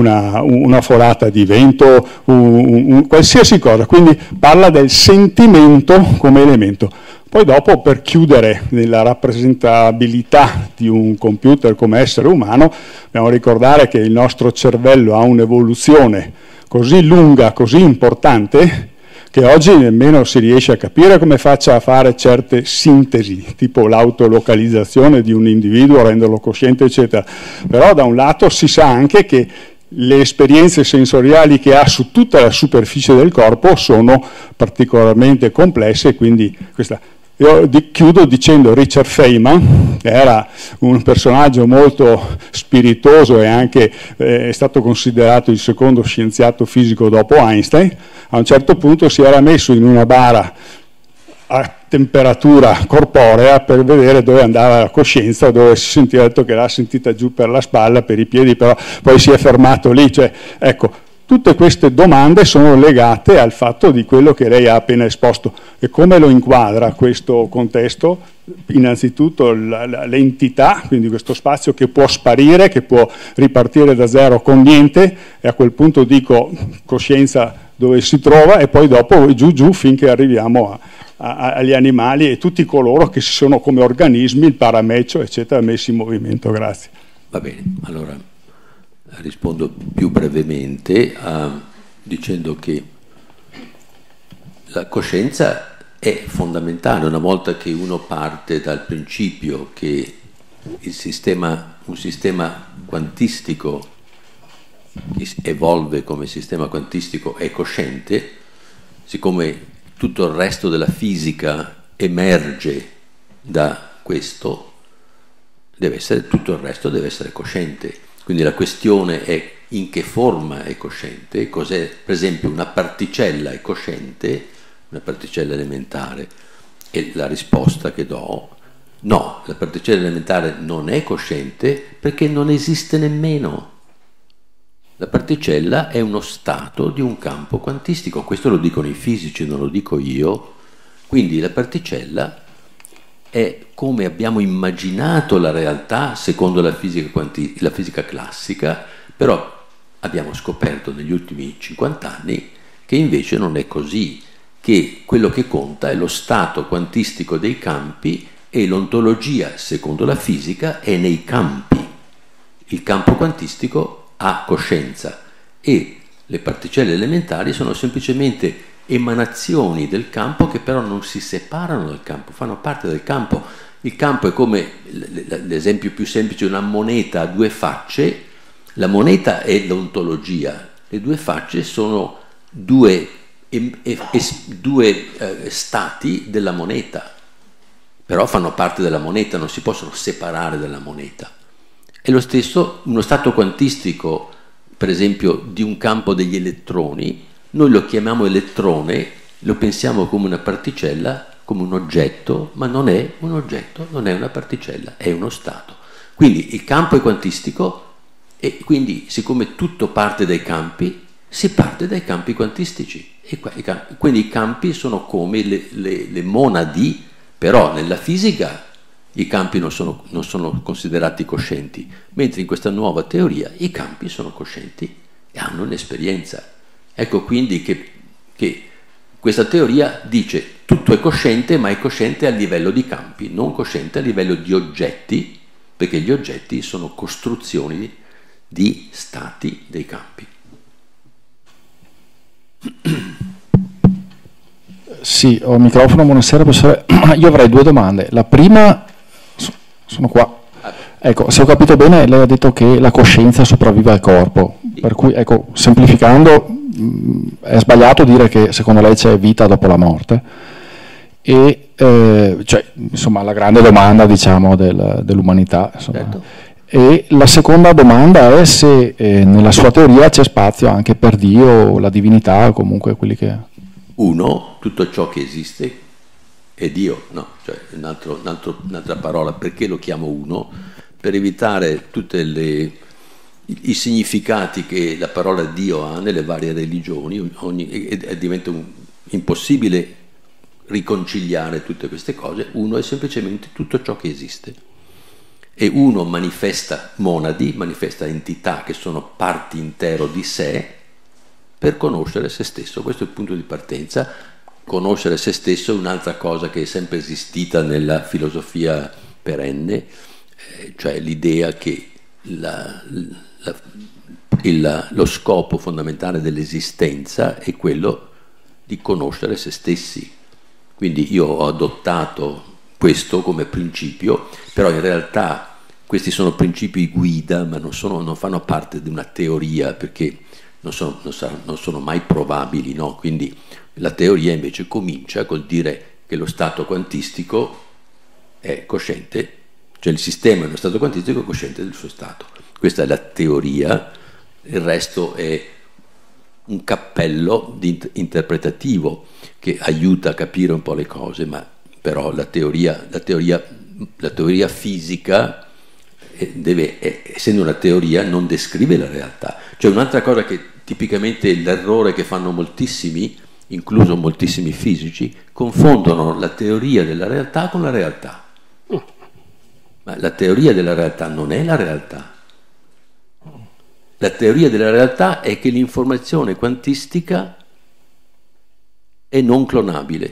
folata di vento, qualsiasi cosa. Quindi parla del sentimento come elemento. Poi dopo, per chiudere nella rappresentabilità di un computer come essere umano, dobbiamo ricordare che il nostro cervello ha un'evoluzione così lunga, così importante, che oggi nemmeno si riesce a capire come faccia a fare certe sintesi, tipo l'autolocalizzazione di un individuo, renderlo cosciente, eccetera. Però da un lato si sa anche che le esperienze sensoriali che ha su tutta la superficie del corpo sono particolarmente complesse, quindi questa... Io chiudo dicendo Richard Feynman, che era un personaggio molto spiritoso e anche è stato considerato il secondo scienziato fisico dopo Einstein. A un certo punto si era messo in una bara a temperatura corporea per vedere dove andava la coscienza, dove si sentiva, detto che l'ha sentita giù per la spalla, per i piedi, però poi si è fermato lì. Cioè, ecco, tutte queste domande sono legate al fatto di quello che lei ha appena esposto. E come lo inquadra questo contesto? Innanzitutto l'entità, quindi questo spazio che può sparire, che può ripartire da zero con niente, e a quel punto dico coscienza dove si trova, e poi dopo giù finché arriviamo agli animali e tutti coloro che si sono come organismi, il parameccio, eccetera, messi in movimento. Grazie. Va bene, allora rispondo più brevemente dicendo che la coscienza è fondamentale una volta che uno parte dal principio che un sistema quantistico che evolve come sistema quantistico è cosciente. Siccome tutto il resto della fisica emerge da questo, tutto il resto deve essere cosciente. Quindi la questione è in che forma è cosciente, cos'è, per esempio una particella è cosciente, una particella elementare, e la risposta che do: no, la particella elementare non è cosciente perché non esiste nemmeno. La particella è uno stato di un campo quantistico, questo lo dicono i fisici, non lo dico io. Quindi la particella è come abbiamo immaginato la realtà secondo la fisica classica, però abbiamo scoperto negli ultimi 50 anni che invece non è così, che quello che conta è lo stato quantistico dei campi e l'ontologia, secondo la fisica, è nei campi. Il campo quantistico ha coscienza e le particelle elementari sono semplicemente emanazioni del campo che però non si separano dal campo, fanno parte del campo. Il campo è come, l'esempio più semplice, una moneta a due facce. La moneta è l'ontologia, le due facce sono due stati della moneta, però fanno parte della moneta, non si possono separare dalla moneta. È lo stesso uno stato quantistico, per esempio, di un campo degli elettroni. Noi lo chiamiamo elettrone, lo pensiamo come una particella, come un oggetto, ma non è un oggetto, non è una particella, è uno stato. Quindi il campo è quantistico e quindi, siccome tutto parte dai campi, si parte dai campi quantistici. E quindi i campi sono come le monadi, però nella fisica i campi non sono considerati coscienti, mentre in questa nuova teoria i campi sono coscienti e hanno un'esperienza. Ecco quindi che questa teoria dice tutto è cosciente, ma è cosciente a livello di campi, non cosciente a livello di oggetti, perché gli oggetti sono costruzioni di stati dei campi. Sì, ho il microfono, buonasera professore. Io avrei due domande. La prima, sono qua. Ecco, se ho capito bene, lei ha detto che la coscienza sopravvive al corpo, per cui, ecco, semplificando, è sbagliato dire che secondo lei c'è vita dopo la morte? E, cioè, insomma, la grande domanda, diciamo, dell'umanità. Insomma. Certo. E la seconda domanda è se nella sua teoria c'è spazio anche per Dio, la divinità, o comunque quelli che... Uno, tutto ciò che esiste è Dio, no? Cioè un'altra parola, perché lo chiamo uno? Per evitare tutti i significati che la parola Dio ha nelle varie religioni, diventa impossibile riconciliare tutte queste cose. Uno è semplicemente tutto ciò che esiste. E uno manifesta monadi, manifesta entità che sono parti intero di sé per conoscere se stesso. Questo è il punto di partenza. Conoscere se stesso è un'altra cosa che è sempre esistita nella filosofia perenne, cioè l'idea che lo scopo fondamentale dell'esistenza è quello di conoscere se stessi. Quindi io ho adottato questo come principio, però in realtà questi sono principi guida, ma non fanno parte di una teoria, perché non sono mai probabili, no? Quindi la teoria invece comincia col dire che lo stato quantistico è cosciente, cioè il sistema è uno stato quantistico cosciente del suo stato. Questa è la teoria, il resto è un cappello interpretativo che aiuta a capire un po' le cose, ma però la teoria fisica essendo una teoria, non descrive la realtà. Cioè un'altra cosa che tipicamente l'errore che fanno moltissimi, incluso moltissimi fisici, confondono la teoria della realtà con la realtà. Ma la teoria della realtà non è la realtà. La teoria della realtà è che l'informazione quantistica è non clonabile.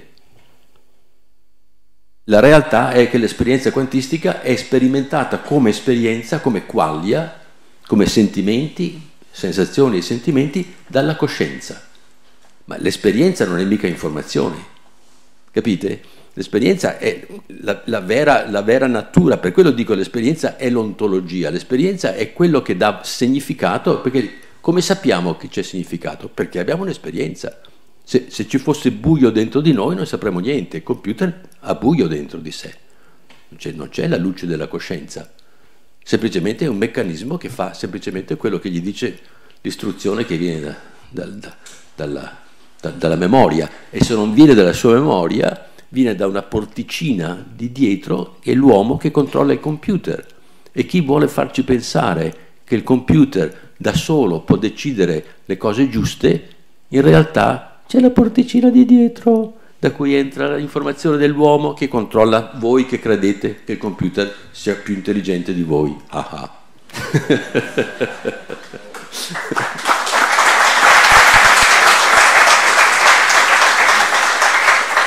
La realtà è che l'esperienza quantistica è sperimentata come esperienza, come qualia, come sentimenti, sensazioni e sentimenti dalla coscienza. Ma l'esperienza non è mica informazione, capite? L'esperienza è la vera natura, per quello dico l'esperienza è l'ontologia, l'esperienza è quello che dà significato, perché come sappiamo che c'è significato? Perché abbiamo un'esperienza. Se ci fosse buio dentro di noi non sapremo niente, il computer ha buio dentro di sé, non c'è la luce della coscienza, semplicemente è un meccanismo che fa semplicemente quello che gli dice l'istruzione che viene dalla memoria, e se non viene dalla sua memoria viene da una porticina di dietro che è l'uomo che controlla il computer, e chi vuole farci pensare che il computer da solo può decidere le cose giuste, in realtà c'è la porticina di dietro da cui entra l'informazione dell'uomo che controlla voi che credete che il computer sia più intelligente di voi. Ah.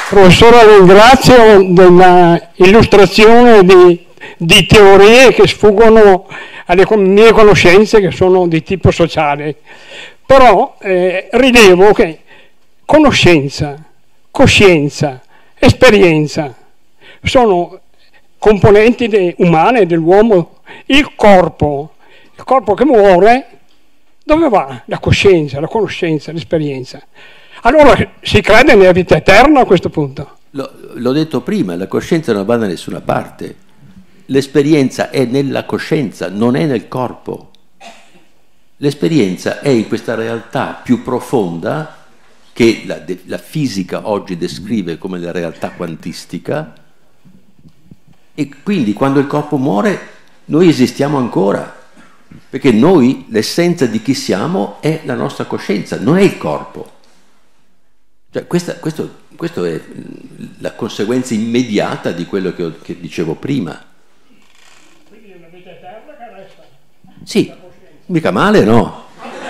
Professore, ringrazio della illustrazione di teorie che sfuggono alle mie conoscenze, che sono di tipo sociale. Però rilevo che conoscenza, coscienza, esperienza sono componenti umane dell'uomo. Il corpo che muore, dove va? La coscienza, la conoscenza, l'esperienza. Allora si crede nella vita eterna a questo punto? L'ho detto prima, la coscienza non va da nessuna parte. L'esperienza è nella coscienza, non è nel corpo. L'esperienza è in questa realtà più profonda che la fisica oggi descrive come la realtà quantistica, e quindi quando il corpo muore noi esistiamo ancora, perché noi, l'essenza di chi siamo è la nostra coscienza, non è il corpo. Cioè, questo è la conseguenza immediata di quello che dicevo prima. Quindi è una vita eterna che resta? Sì, mica male, no?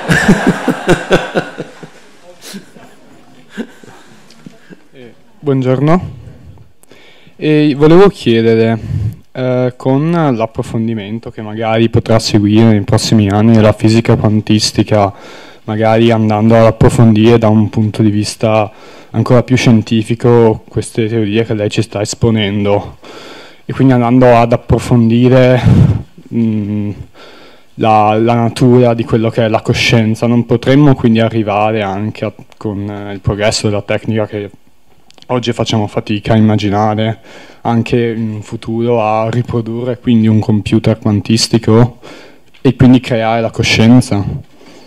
Buongiorno. Volevo chiedere, con l'approfondimento che magari potrà seguire nei prossimi anni della fisica quantistica, magari andando ad approfondire da un punto di vista ancora più scientifico queste teorie che lei ci sta esponendo, e quindi andando ad approfondire la natura di quello che è la coscienza, non potremmo quindi arrivare anche con il progresso della tecnica che oggi facciamo fatica a immaginare, anche in un futuro a riprodurre quindi un computer quantistico e quindi creare la coscienza?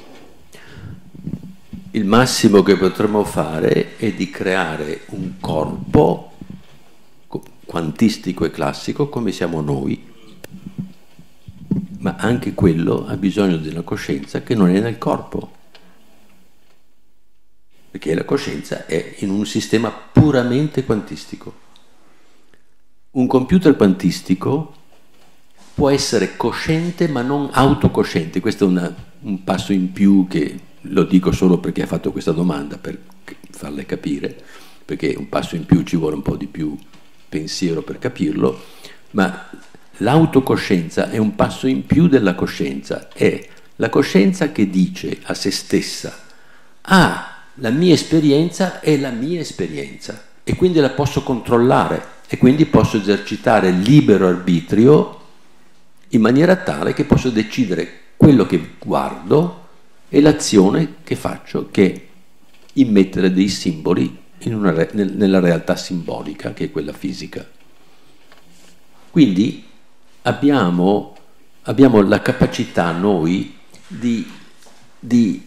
Il massimo che potremmo fare è di creare un corpo quantistico e classico come siamo noi, ma anche quello ha bisogno di una coscienza che non è nel corpo, perché la coscienza è in un sistema puramente quantistico. Un computer quantistico può essere cosciente ma non autocosciente. Questo è un passo in più, che lo dico solo perché ha fatto questa domanda, per farle capire, perché un passo in più ci vuole un po' di più pensiero per capirlo, ma l'autocoscienza è un passo in più della coscienza, è la coscienza che dice a se stessa: la mia esperienza è la mia esperienza, e quindi la posso controllare, e quindi posso esercitare libero arbitrio in maniera tale che posso decidere quello che guardo e l'azione che faccio, che è immettere dei simboli nella realtà simbolica, che è quella fisica. Quindi abbiamo la capacità noi di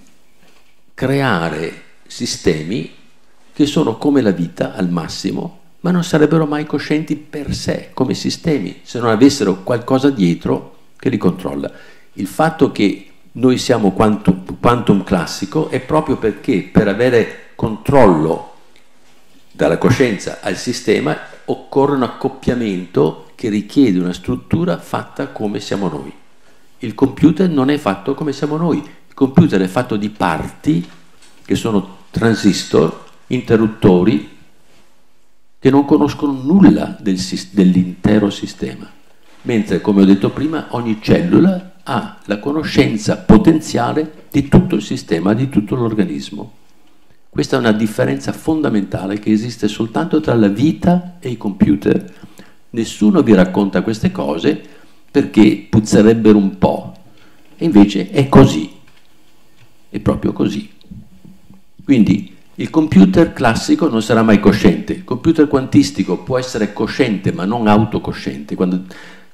creare sistemi che sono come la vita al massimo, ma non sarebbero mai coscienti per sé come sistemi se non avessero qualcosa dietro che li controlla. Il fatto che noi siamo quantum classico è proprio perché per avere controllo dalla coscienza al sistema occorre un accoppiamento che richiede una struttura fatta come siamo noi. Il computer non è fatto come siamo noi, il computer è fatto di parti che sono transistor, interruttori, che non conoscono nulla dell'intero sistema, mentre, come ho detto prima, ogni cellula ha la conoscenza potenziale di tutto il sistema, di tutto l'organismo. Questa è una differenza fondamentale che esiste soltanto tra la vita e i computer. Nessuno vi racconta queste cose perché puzzerebbero un po', e invece è così, è proprio così. Quindi il computer classico non sarà mai cosciente, il computer quantistico può essere cosciente ma non autocosciente. Quando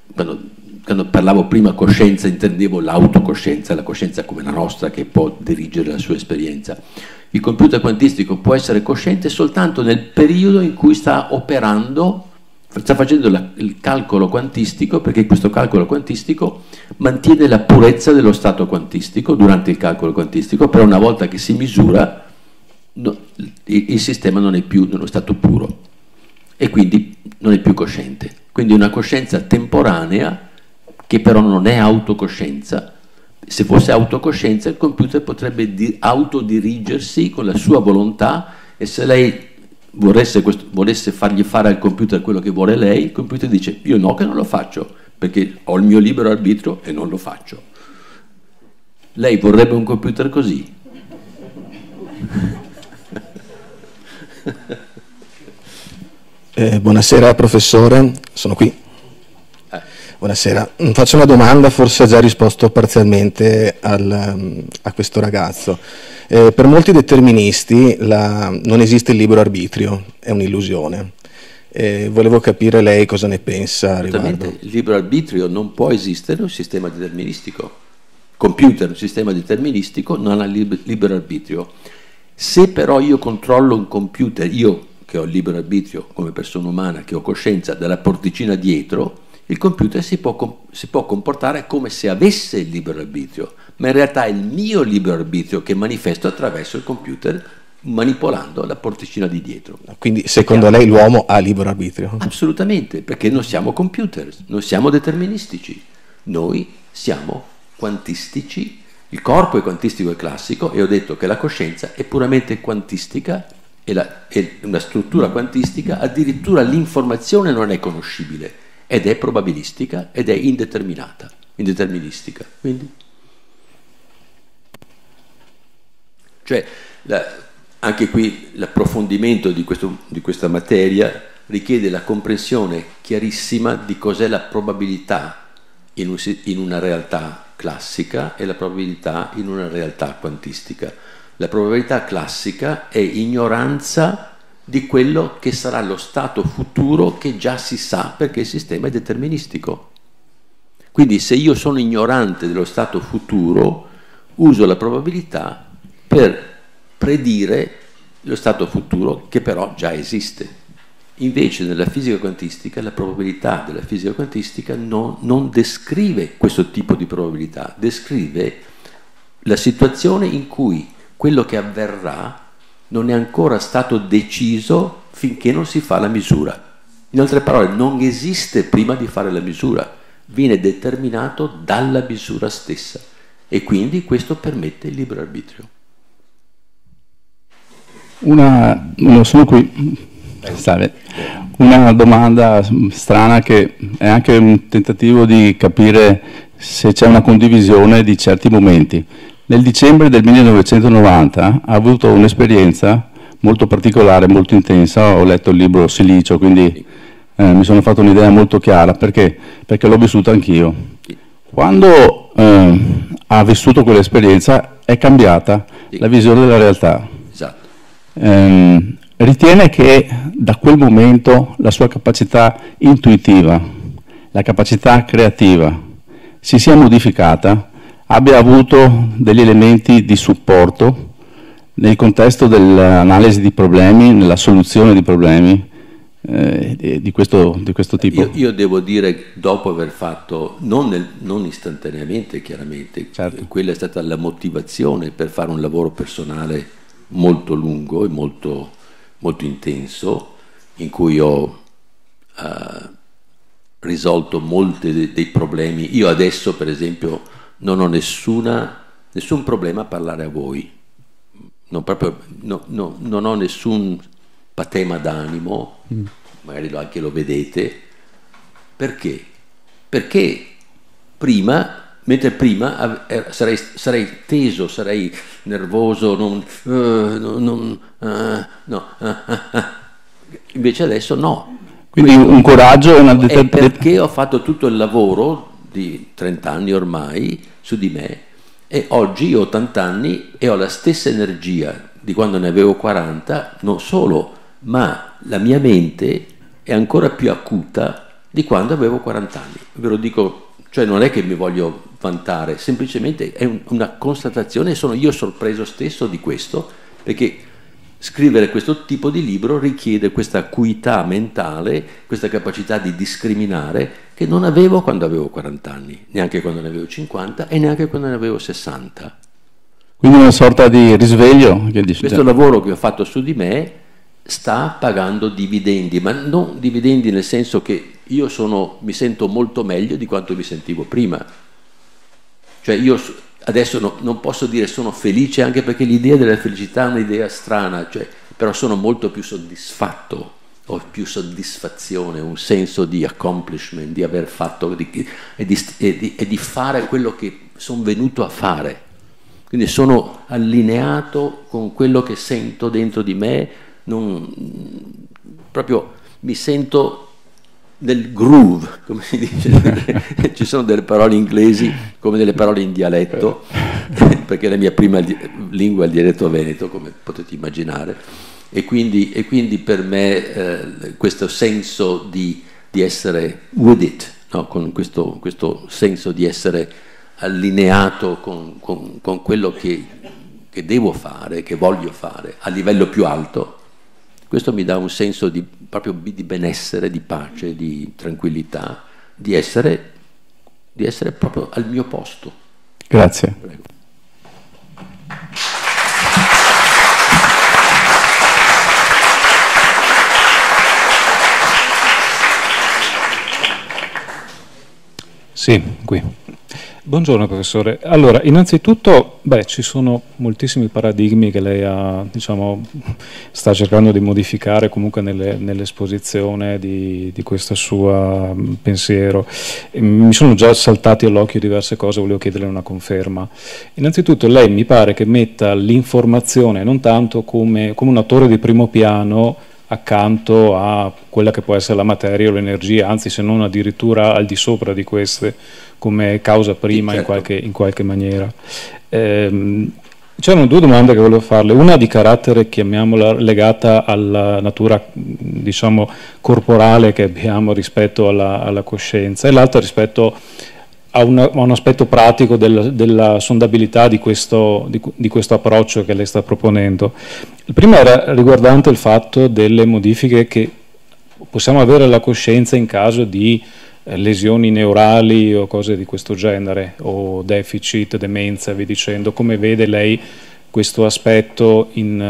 parlavo prima coscienza intendevo l'autocoscienza, la coscienza come la nostra che può dirigere la sua esperienza. Il computer quantistico può essere cosciente soltanto nel periodo in cui sta operando, sta facendo il calcolo quantistico, perché questo calcolo quantistico mantiene la purezza dello stato quantistico durante il calcolo quantistico, però una volta che si misura il sistema non è più nello stato puro e quindi non è più cosciente. Quindi una coscienza temporanea che però non è autocoscienza. Se fosse autocoscienza il computer potrebbe autodirigersi con la sua volontà, e se lei volesse fargli fare al computer quello che vuole lei, il computer dice io no, che non lo faccio, perché ho il mio libero arbitrio e non lo faccio. Lei vorrebbe un computer così? Buonasera professore, sono qui. Buonasera, faccio una domanda, forse ha già risposto parzialmente a questo ragazzo. Per molti deterministi non esiste il libero arbitrio, è un'illusione. Volevo capire lei cosa ne pensa a riguardo. Il libero arbitrio non può esistere in un sistema deterministico. Computer, un sistema deterministico, non ha libero arbitrio. Se però io controllo un computer, io che ho il libero arbitrio come persona umana, che ho coscienza della porticina dietro, il computer si può comportare come se avesse il libero arbitrio, ma in realtà è il mio libero arbitrio che manifesto attraverso il computer manipolando la porticina di dietro. Quindi secondo lei l'uomo ha libero arbitrio? Assolutamente, perché non siamo computer, non siamo deterministici, noi siamo quantistici, il corpo è quantistico e classico e ho detto che la coscienza è puramente quantistica e una struttura quantistica, addirittura l'informazione non è conoscibile ed è probabilistica ed è indeterministica. Quindi, cioè, anche qui l'approfondimento di questa materia richiede la comprensione chiarissima di cos'è la probabilità in una realtà classica e la probabilità in una realtà quantistica. La probabilità classica è ignoranza di quello che sarà lo stato futuro che già si sa perché il sistema è deterministico. Quindi se io sono ignorante dello stato futuro, uso la probabilità per predire lo stato futuro che però già esiste. Invece nella fisica quantistica la probabilità della fisica quantistica non descrive questo tipo di probabilità, descrive la situazione in cui quello che avverrà non è ancora stato deciso finché non si fa la misura. In altre parole, non esiste prima di fare la misura, viene determinato dalla misura stessa e quindi questo permette il libero arbitrio. Sono qui. Salve. Una domanda strana che è anche un tentativo di capire se c'è una condivisione di certi momenti. Nel dicembre del 1990 ha avuto un'esperienza molto particolare, molto intensa, ho letto il libro Silicio, quindi mi sono fatto un'idea molto chiara, perché l'ho vissuta anch'io. Quando ha vissuto quell'esperienza è cambiata la visione della realtà. Esatto. Ritiene che da quel momento la sua capacità intuitiva, la capacità creativa si sia modificata, abbia avuto degli elementi di supporto nel contesto dell'analisi di problemi, nella soluzione di problemi di questo tipo? Io devo dire, dopo aver fatto, non istantaneamente chiaramente, certo. Quella è stata la motivazione per fare un lavoro personale molto lungo e molto intenso, in cui ho risolto molti dei problemi. Io adesso, per esempio, non ho nessun problema a parlare a voi, non ho nessun patema d'animo, magari anche lo vedete. Perché? Perché mentre prima sarei teso, sarei nervoso, invece adesso no. Quindi un coraggio è perché ho fatto tutto il lavoro di 30 anni ormai su di me e oggi io ho 80 anni e ho la stessa energia di quando ne avevo 40, non solo, ma la mia mente è ancora più acuta di quando avevo 40 anni. Ve lo dico, cioè non è che mi voglio vantare, semplicemente è una constatazione e sono io sorpreso stesso di questo, perché scrivere questo tipo di libro richiede questa acuità mentale, questa capacità di discriminare che non avevo quando avevo 40 anni, neanche quando ne avevo 50 e neanche quando ne avevo 60. Quindi una sorta di risveglio? Questo lavoro che ho fatto su di me sta pagando dividendi, ma non dividendi nel senso che io mi sento molto meglio di quanto mi sentivo prima. Cioè io adesso non posso dire sono felice, anche perché l'idea della felicità è un'idea strana, cioè però sono molto più soddisfatto, ho più soddisfazione, un senso di accomplishment, di aver fatto e di fare quello che sono venuto a fare. Quindi sono allineato con quello che sento dentro di me, proprio mi sento nel groove, come si dice. Ci sono delle parole inglesi come delle parole in dialetto, perché la mia prima lingua è il dialetto veneto, come potete immaginare, e quindi per me questo senso di essere with it, no? Con questo senso di essere allineato con quello che devo fare, che voglio fare a livello più alto, questo mi dà un senso proprio di benessere, di pace, di tranquillità, di essere proprio al mio posto. Grazie. Prego. Sì, qui. Buongiorno professore. Allora, innanzitutto, ci sono moltissimi paradigmi che lei sta cercando di modificare comunque nell'esposizione di questo suo pensiero. Mi sono già saltati all'occhio diverse cose, volevo chiederle una conferma. Innanzitutto lei mi pare che metta l'informazione non tanto come un attore di primo piano accanto a quella che può essere la materia o l'energia, anzi se non addirittura al di sopra di queste, come causa prima, sì, certo, in qualche maniera. C'erano due domande che volevo farle, una di carattere, chiamiamola, legata alla natura, diciamo, corporale che abbiamo rispetto alla coscienza, e l'altra rispetto a un aspetto pratico della sondabilità di questo approccio che lei sta proponendo. Il primo era riguardante il fatto delle modifiche che possiamo avere alla coscienza in caso di lesioni neurali o cose di questo genere, o deficit, demenza, vi dicendo. Come vede lei questo aspetto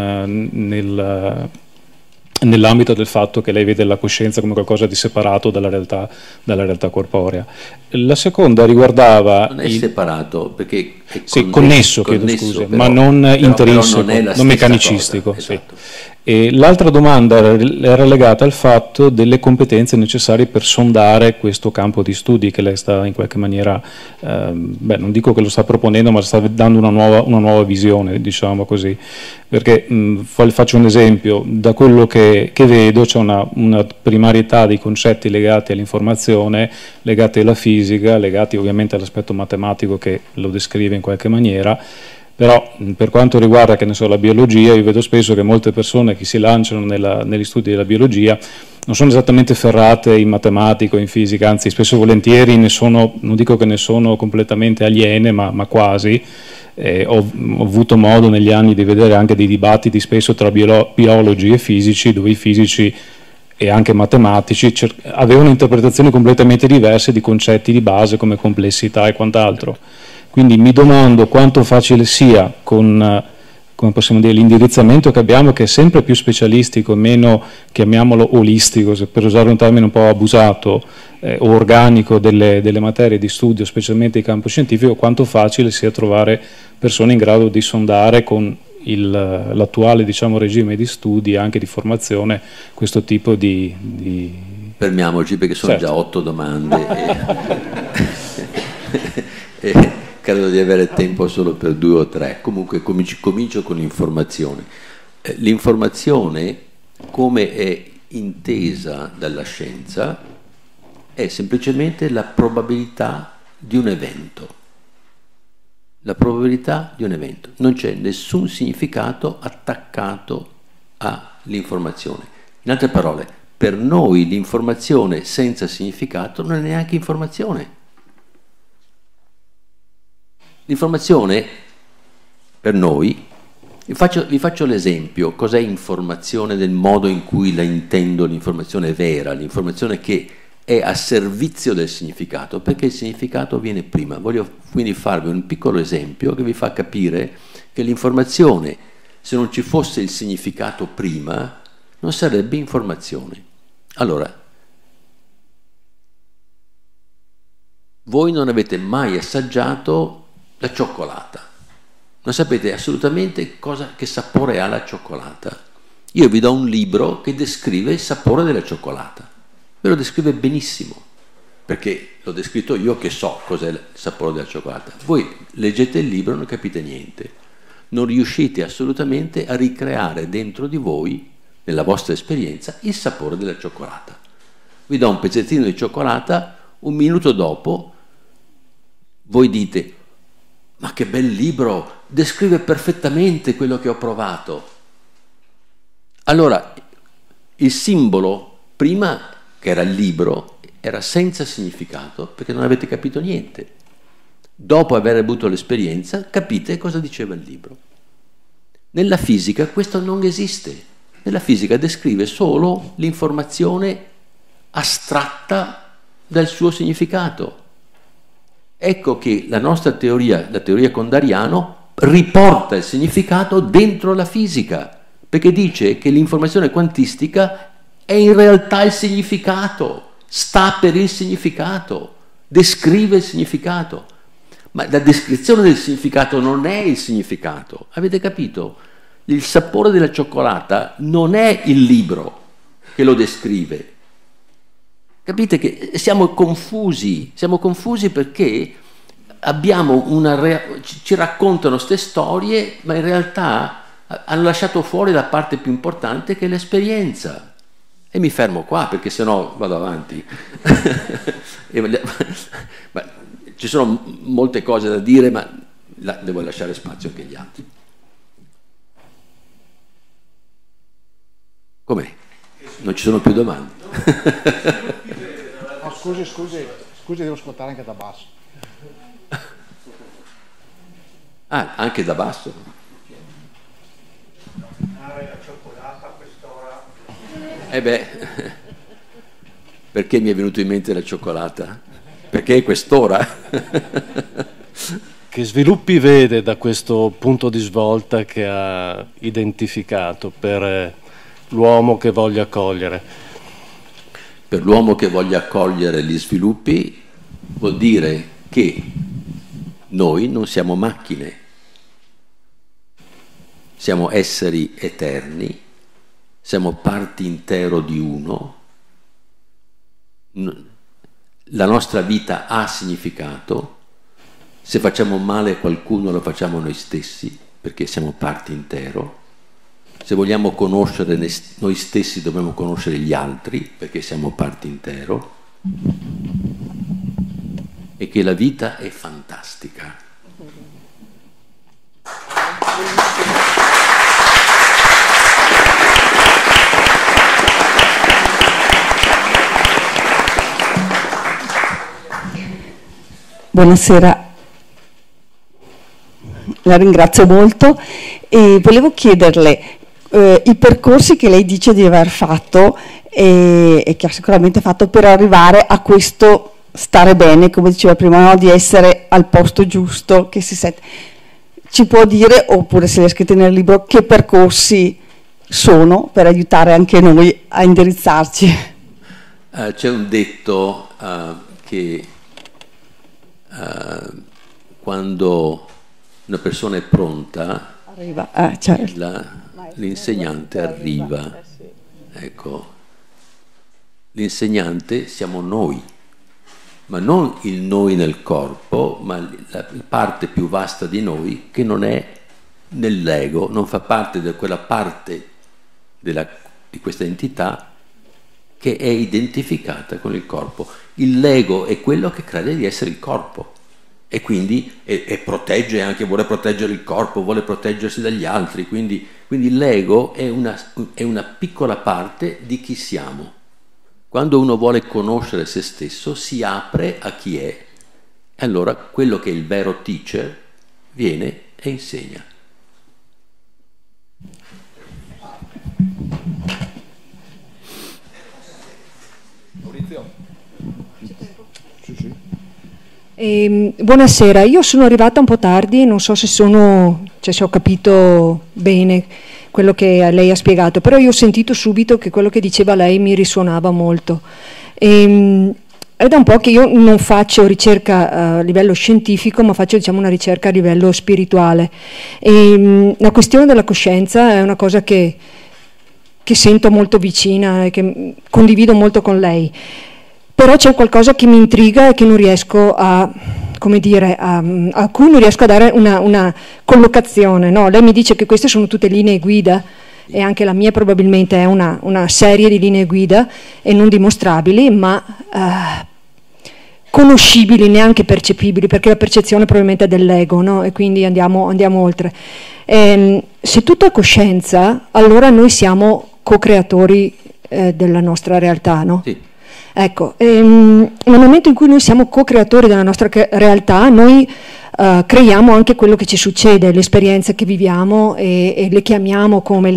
nell'ambito del fatto che lei vede la coscienza come qualcosa di separato dalla realtà corporea? La seconda riguardava... Non è separato, perché è connesso, chiedo scusa, però, ma non intrinseco, non meccanicistico. Cosa, esatto. Sì. E l'altra domanda era legata al fatto delle competenze necessarie per sondare questo campo di studi che lei sta in qualche maniera, non dico che lo sta proponendo, ma sta dando una nuova visione, diciamo così. Perché faccio un esempio, da quello che vedo c'è una primarietà dei concetti legati all'informazione, legati alla fisica, legati ovviamente all'aspetto matematico che lo descrive in qualche maniera. Però per quanto riguarda, che ne so, la biologia, io vedo spesso che molte persone che si lanciano negli studi della biologia non sono esattamente ferrate in matematica o in fisica, anzi spesso e volentieri non dico che ne sono completamente aliene, ma quasi. Ho avuto modo negli anni di vedere anche dei dibattiti spesso tra biologi e fisici, dove i fisici e anche matematici avevano interpretazioni completamente diverse di concetti di base come complessità e quant'altro. Quindi mi domando quanto facile sia con come possiamo dire, l'indirizzamento che abbiamo, che è sempre più specialistico, meno, chiamiamolo, olistico, per usare un termine un po' abusato, o organico delle materie di studio, specialmente in campo scientifico, quanto facile sia trovare persone in grado di sondare con l'attuale, diciamo, regime di studi, anche di formazione, questo tipo di... Fermiamoci, perché sono già 8 domande. Credo di avere tempo solo per 2 o 3. Comunque comincio con l'informazione. L'informazione, come è intesa dalla scienza, è semplicemente la probabilità di un evento. La probabilità di un evento. Non c'è nessun significato attaccato all'informazione. In altre parole, per noi l'informazione senza significato non è neanche informazione. L'informazione, per noi, vi faccio l'esempio, cos'è informazione nel modo in cui la intendo, l'informazione vera, l'informazione che è a servizio del significato, perché il significato viene prima. Voglio quindi farvi un piccolo esempio che vi fa capire che l'informazione, se non ci fosse il significato prima, non sarebbe informazione. Allora, voi non avete mai assaggiato la cioccolata, non sapete assolutamente che sapore ha la cioccolata. Io vi do un libro che descrive il sapore della cioccolata, ve lo descrive benissimo, perché l'ho descritto io che so cos'è il sapore della cioccolata. Voi leggete il libro e non capite niente, non riuscite assolutamente a ricreare dentro di voi, nella vostra esperienza, il sapore della cioccolata. Vi do un pezzettino di cioccolata, un minuto dopo voi dite: ma che bel libro, descrive perfettamente quello che ho provato. Allora, il simbolo, prima che era il libro, era senza significato, perché non avete capito niente. Dopo aver avuto l'esperienza, capite cosa diceva il libro. Nella fisica questo non esiste. Nella fisica descrive solo l'informazione astratta dal suo significato. Ecco che la nostra teoria, la teoria Condariano, riporta il significato dentro la fisica, perché dice che l'informazione quantistica è in realtà il significato, sta per il significato, descrive il significato. Ma la descrizione del significato non è il significato, avete capito? Il sapore della cioccolata non è il libro che lo descrive. Capite che siamo confusi perché abbiamo ci raccontano queste storie, ma in realtà hanno lasciato fuori la parte più importante, che è l'esperienza. E mi fermo qua, perché sennò vado avanti. Ma ci sono molte cose da dire, ma devo lasciare spazio anche agli altri. Com'è? Non ci sono più domande? No, scusi, devo ascoltare anche da basso. Ah, anche da basso? La cioccolata a quest'ora. Perché mi è venuto in mente la cioccolata? Perché è quest'ora? Che sviluppi vede da questo punto di svolta che ha identificato per l'uomo che voglia accogliere? Per l'uomo che voglia accogliere gli sviluppi vuol dire che noi non siamo macchine, siamo esseri eterni, siamo parte intero di uno, la nostra vita ha significato, se facciamo male a qualcuno lo facciamo noi stessi perché siamo parte intero. Se vogliamo conoscere noi stessi dobbiamo conoscere gli altri perché siamo parte intero, e che la vita è fantastica. Buonasera, la ringrazio molto e volevo chiederle i percorsi che lei dice di aver fatto e che ha sicuramente fatto per arrivare a questo stare bene, come diceva prima, no? Di essere al posto giusto, che si sente. Ci può dire, oppure se le ha scritte nel libro, che percorsi sono per aiutare anche noi a indirizzarci? C'è un detto che quando una persona è pronta arriva, certo. L'insegnante arriva. Ecco, l'insegnante siamo noi, ma non il noi nel corpo, ma la parte più vasta di noi che non è nell'ego, non fa parte di quella parte di questa entità che è identificata con il corpo. L'ego è quello che crede di essere il corpo e quindi protegge, anche vuole proteggere il corpo, vuole proteggersi dagli altri, quindi l'ego è una piccola parte di chi siamo. Quando uno vuole conoscere se stesso si apre a chi è, e allora quello che è il vero teacher viene e insegna. Buonasera, io sono arrivata un po' tardi, non so se ho capito bene quello che lei ha spiegato, però io ho sentito subito che quello che diceva lei mi risuonava molto. È da un po' che io non faccio ricerca a livello scientifico, ma faccio una ricerca a livello spirituale. La questione della coscienza è una cosa che che sento molto vicina e che condivido molto con lei, però c'è qualcosa che mi intriga e che non riesco a, come dire, a cui non riesco a dare una collocazione, no? Lei mi dice che queste sono tutte linee guida, e anche la mia probabilmente è una serie di linee guida e non dimostrabili, ma conoscibili, neanche percepibili, perché la percezione probabilmente è dell'ego, no? E quindi andiamo oltre. Se tutto è coscienza, allora noi siamo co-creatori della nostra realtà, no? Sì. Ecco, nel momento in cui noi siamo co-creatori della nostra realtà, noi creiamo anche quello che ci succede, le esperienze che viviamo e le chiamiamo come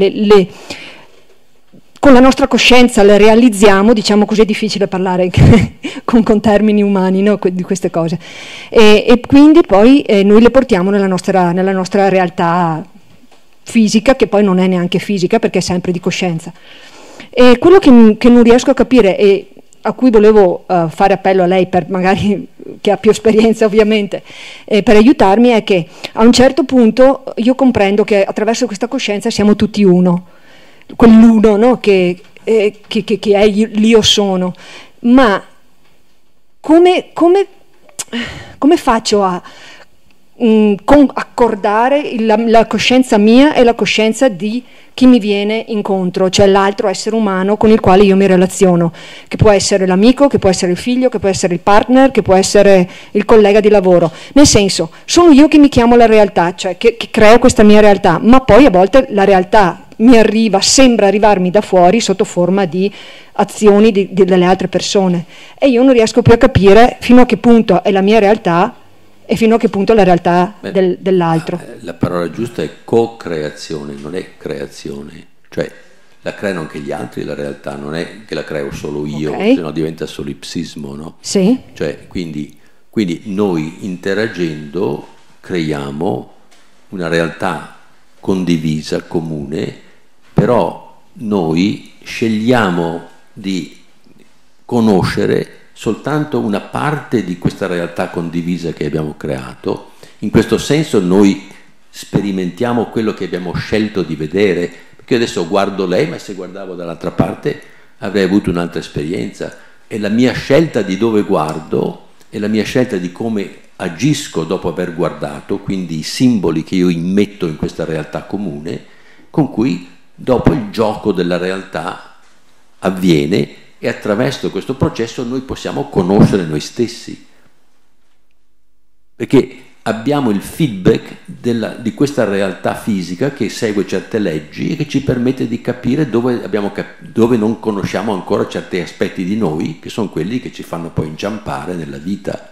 con la nostra coscienza le realizziamo, diciamo così, è difficile parlare con termini umani, no? Di queste cose, e quindi poi noi le portiamo nella nostra realtà fisica, che poi non è neanche fisica perché è sempre di coscienza. E quello che non riesco a capire e a cui volevo fare appello a lei, per magari che ha più esperienza ovviamente, per aiutarmi, è che a un certo punto io comprendo che attraverso questa coscienza siamo tutti uno, quell'uno, no? che è l'io sono, ma come faccio a accordare la coscienza mia e la coscienza di chi mi viene incontro, cioè l'altro essere umano con il quale io mi relaziono, che può essere l'amico, che può essere il figlio, che può essere il partner, che può essere il collega di lavoro. Nel senso, sono io che mi chiamo la realtà, cioè che creo questa mia realtà, ma poi a volte la realtà mi arriva, sembra arrivarmi da fuori sotto forma di azioni delle altre persone, e io non riesco più a capire fino a che punto è la mia realtà e fino a che punto è la realtà dell'altro. La parola giusta è co-creazione, non è creazione, cioè la creano anche gli altri, la realtà non è che la creo solo io, okay, se no diventa solipsismo, no? Sì. Cioè, quindi noi interagendo creiamo una realtà condivisa, comune, però noi scegliamo di conoscere soltanto una parte di questa realtà condivisa che abbiamo creato. In questo senso noi sperimentiamo quello che abbiamo scelto di vedere, perché io adesso guardo lei, ma se guardavo dall'altra parte avrei avuto un'altra esperienza, e la mia scelta di dove guardo e la mia scelta di come agisco dopo aver guardato, quindi i simboli che io immetto in questa realtà comune, con cui dopo il gioco della realtà avviene, e attraverso questo processo noi possiamo conoscere noi stessi, perché abbiamo il feedback di questa realtà fisica che segue certe leggi e che ci permette di capire dove non conosciamo ancora certi aspetti di noi, che sono quelli che ci fanno poi inciampare nella vita.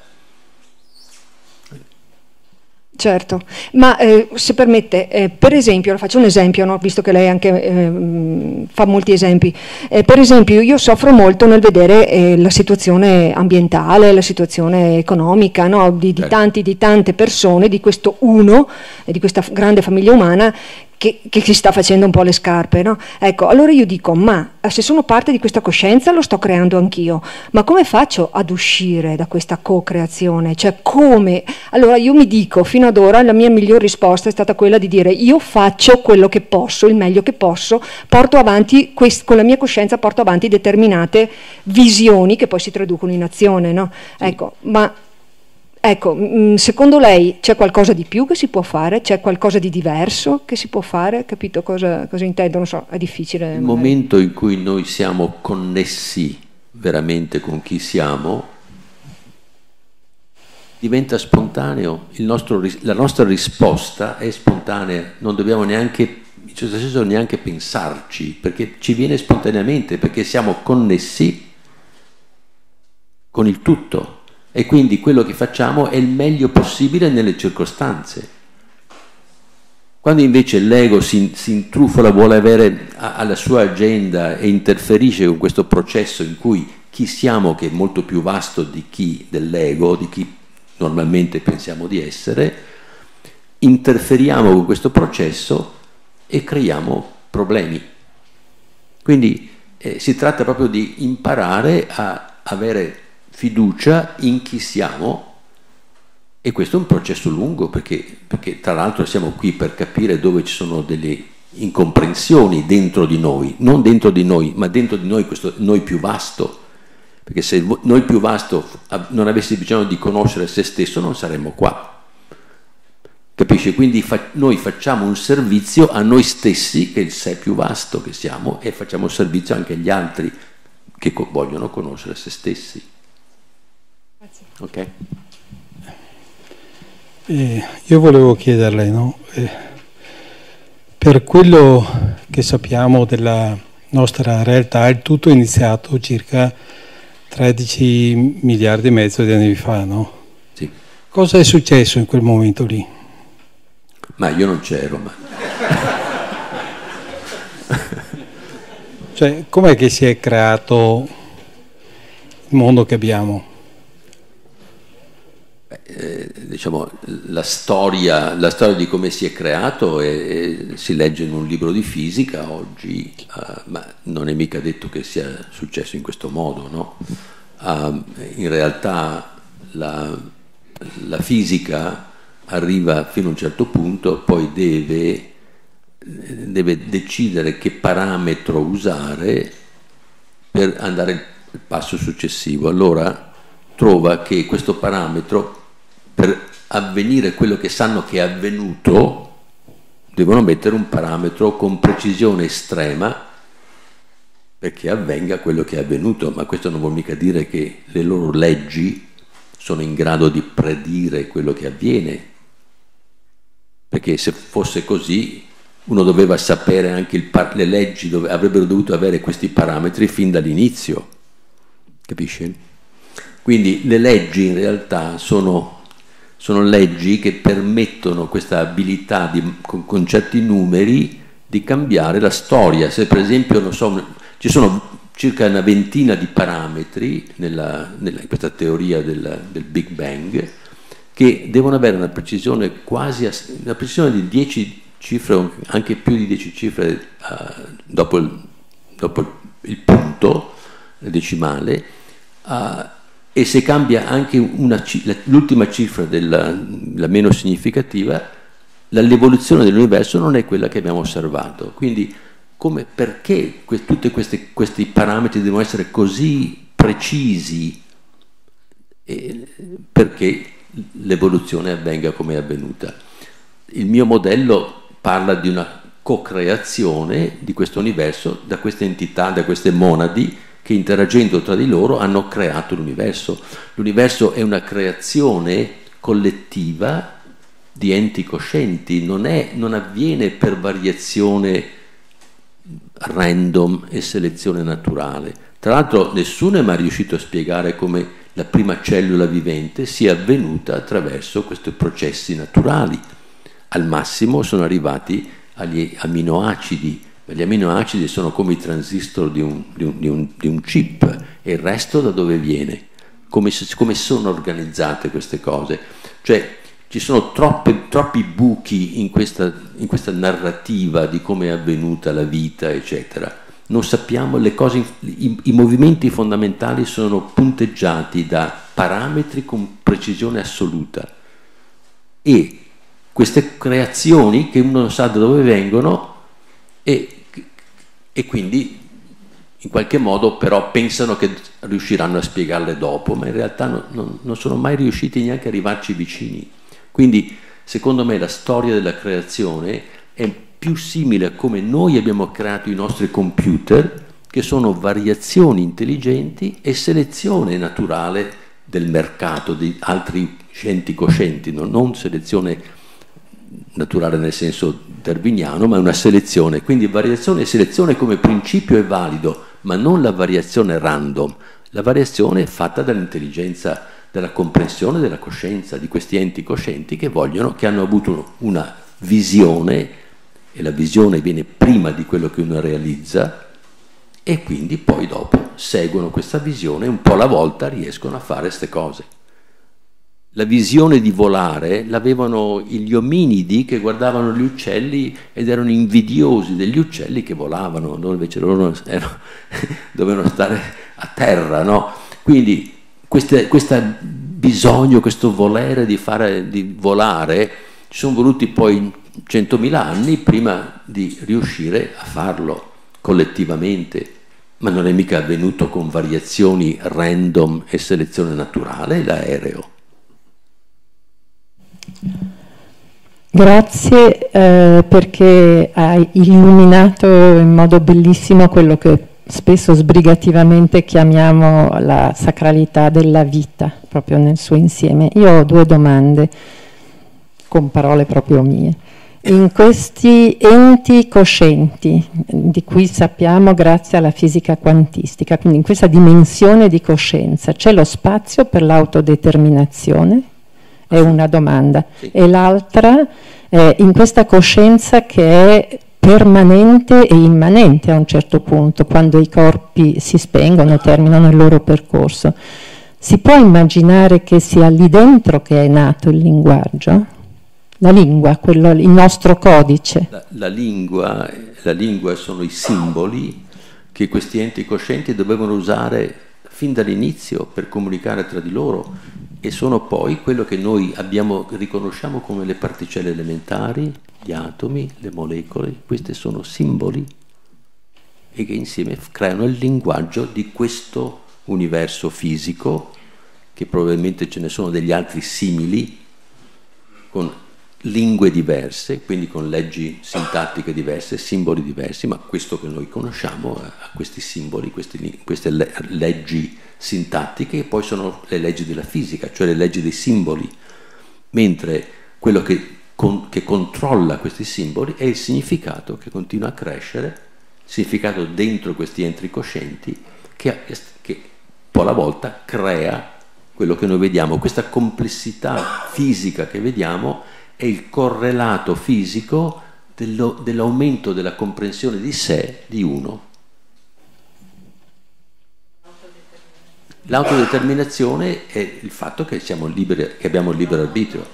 Certo, ma se permette, per esempio, faccio un esempio, no? Visto che lei anche fa molti esempi, per esempio io soffro molto nel vedere la situazione ambientale, la situazione economica, no? di tante persone, di questo uno, di questa grande famiglia umana che si sta facendo un po' le scarpe, no? Ecco, allora io dico, ma se sono parte di questa coscienza lo sto creando anch'io, ma come faccio ad uscire da questa co-creazione? Cioè come? Allora io mi dico, fino ad ora la mia miglior risposta è stata quella di dire, io faccio quello che posso, il meglio che posso, porto avanti, con la mia coscienza porto avanti determinate visioni che poi si traducono in azione, no? Sì. Ecco, secondo lei c'è qualcosa di più che si può fare? C'è qualcosa di diverso che si può fare? Capito cosa intendo? Non so, è difficile. Il momento in cui noi siamo connessi veramente con chi siamo, diventa spontaneo, la nostra risposta è spontanea, non dobbiamo neanche, in certo senso, neanche pensarci, perché ci viene spontaneamente, perché siamo connessi con il tutto. E quindi quello che facciamo è il meglio possibile nelle circostanze. Quando invece l'ego si intrufola, vuole avere alla sua agenda e interferisce con questo processo in cui chi siamo, che è molto più vasto di chi dell'ego, di chi normalmente pensiamo di essere, interferiamo con questo processo e creiamo problemi. Quindi si tratta proprio di imparare a avere fiducia in chi siamo, e questo è un processo lungo, perché tra l'altro siamo qui per capire dove ci sono delle incomprensioni dentro di noi, non dentro di noi, ma dentro di noi, questo noi più vasto. Perché se noi più vasto non avessi bisogno di conoscere se stesso, non saremmo qua. Capisci? Quindi noi facciamo un servizio a noi stessi, che è il sé più vasto che siamo, e facciamo servizio anche agli altri che vogliono conoscere se stessi. Grazie. Ok? Io volevo chiederle, no? Per quello che sappiamo della nostra realtà, il tutto è iniziato circa 13 miliardi e mezzo di anni fa, no? Sì. Cosa è successo in quel momento lì? Ma io non c'ero, ma... Cioè, com'è che si è creato il mondo che abbiamo? Diciamo, la storia di come si è creato si legge in un libro di fisica oggi, ma non è mica detto che sia successo in questo modo, no? In realtà la fisica arriva fino a un certo punto, poi deve decidere che parametro usare per andare il passo successivo. Allora trova che questo parametro, per avvenire quello che sanno che è avvenuto, devono mettere un parametro con precisione estrema perché avvenga quello che è avvenuto, ma questo non vuol mica dire che le loro leggi sono in grado di predire quello che avviene, perché se fosse così uno doveva sapere anche le leggi, avrebbero dovuto avere questi parametri fin dall'inizio, capisci? Quindi le leggi in realtà sono leggi che permettono questa abilità con certi numeri di cambiare la storia. Se per esempio, non so, ci sono circa una ventina di parametri in questa teoria del Big Bang che devono avere una precisione una precisione di 10 cifre, anche più di 10 cifre dopo il punto decimale, e se cambia anche l'ultima cifra la meno significativa, l'evoluzione dell'universo non è quella che abbiamo osservato. Quindi perché tutti questi parametri devono essere così precisi? Perché l'evoluzione avvenga come è avvenuta. Il mio modello parla di una co-creazione di questo universo da queste entità, da queste monadi, che interagendo tra di loro hanno creato l'universo. L'universo è una creazione collettiva di enti coscienti, non avviene per variazione random e selezione naturale. Tra l'altro nessuno è mai riuscito a spiegare come la prima cellula vivente sia avvenuta attraverso questi processi naturali. Al massimo sono arrivati agli aminoacidi. Gli aminoacidi sono come i transistor di un chip, e il resto da dove viene? Come sono organizzate queste cose? Cioè ci sono troppi buchi in questa narrativa di come è avvenuta la vita, eccetera. Non sappiamo le cose, i movimenti fondamentali sono punteggiati da parametri con precisione assoluta, e queste creazioni che uno non sa da dove vengono, e quindi in qualche modo però pensano che riusciranno a spiegarle dopo, ma in realtà non sono mai riusciti neanche a arrivarci vicini. Quindi secondo me la storia della creazione è più simile a come noi abbiamo creato i nostri computer, che sono variazioni intelligenti e selezione naturale del mercato di altri enti coscienti, non selezione naturale nel senso darwiniano, ma una selezione. Quindi variazione e selezione come principio è valido, ma non la variazione random. La variazione è fatta dall'intelligenza, dalla comprensione della coscienza, di questi enti coscienti che hanno avuto una visione, e la visione viene prima di quello che uno realizza, e quindi poi dopo seguono questa visione e un po' alla volta riescono a fare queste cose. La visione di volare l'avevano gli ominidi che guardavano gli uccelli ed erano invidiosi degli uccelli che volavano, no? Invece loro dovevano stare a terra, no? Quindi questo bisogno, questo volere di volare, ci sono voluti poi 100.000 anni prima di riuscire a farlo collettivamente, ma non è mica avvenuto con variazioni random e selezione naturale l'aereo. Grazie perché hai illuminato in modo bellissimo quello che spesso sbrigativamente chiamiamo la sacralità della vita, proprio nel suo insieme. Io ho due domande, con parole proprio mie. In questi enti coscienti, di cui sappiamo grazie alla fisica quantistica, quindi in questa dimensione di coscienza, c'è lo spazio per l'autodeterminazione? È una domanda. Sì. E l'altra, in questa coscienza che è permanente e immanente a un certo punto, quando i corpi si spengono, terminano il loro percorso, si può immaginare che sia lì dentro che è nato il linguaggio? La lingua, il nostro codice. La lingua sono i simboli che questi enti coscienti dovevano usare fin dall'inizio per comunicare tra di loro, e sono poi quello che noi riconosciamo come le particelle elementari, gli atomi, le molecole. Questi sono simboli e che insieme creano il linguaggio di questo universo fisico, che probabilmente ce ne sono degli altri simili, con lingue diverse, quindi con leggi sintattiche diverse, simboli diversi, ma questo che noi conosciamo ha questi simboli, queste leggi sintattiche, e poi sono le leggi della fisica, cioè le leggi dei simboli, mentre quello che controlla questi simboli è il significato che continua a crescere, il significato dentro questi enti coscienti che un po' alla volta crea quello che noi vediamo. Questa complessità fisica che vediamo è il correlato fisico dell'aumento della comprensione di sé di uno. L'autodeterminazione è il fatto che siamo liberi, che abbiamo il libero arbitrio.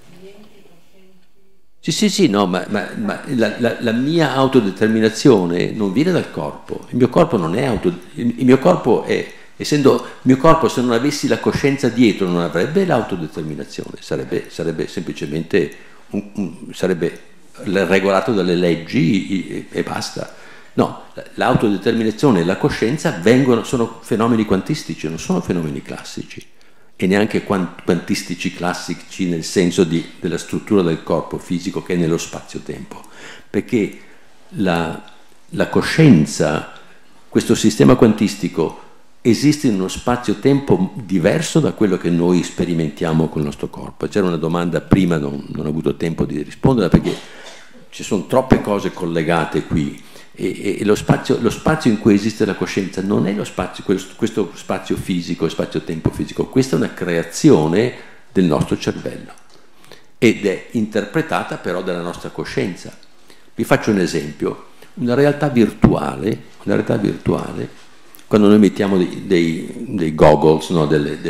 Sì, no, ma la mia autodeterminazione non viene dal corpo. Il mio corpo non è il mio corpo è, essendo il mio corpo, se non avessi la coscienza dietro, non avrebbe l'autodeterminazione, sarebbe semplicemente sarebbe regolato dalle leggi e basta. No, l'autodeterminazione e la coscienza sono fenomeni quantistici, non sono fenomeni classici, e neanche quantistici classici nel senso della struttura del corpo fisico che è nello spazio-tempo, perché la coscienza, questo sistema quantistico, esiste in uno spazio-tempo diverso da quello che noi sperimentiamo col nostro corpo. C'era una domanda prima, non ho avuto tempo di rispondere perché ci sono troppe cose collegate qui, e lo spazio in cui esiste la coscienza non è lo spazio, questo spazio fisico, spazio-tempo fisico, questa è una creazione del nostro cervello ed è interpretata però dalla nostra coscienza. Vi faccio un esempio: una realtà virtuale, quando noi mettiamo dei goggles, no,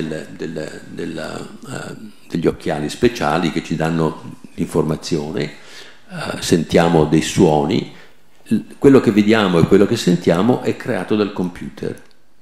degli occhiali speciali che ci danno l'informazione, sentiamo dei suoni, quello che vediamo e quello che sentiamo è creato dal computer.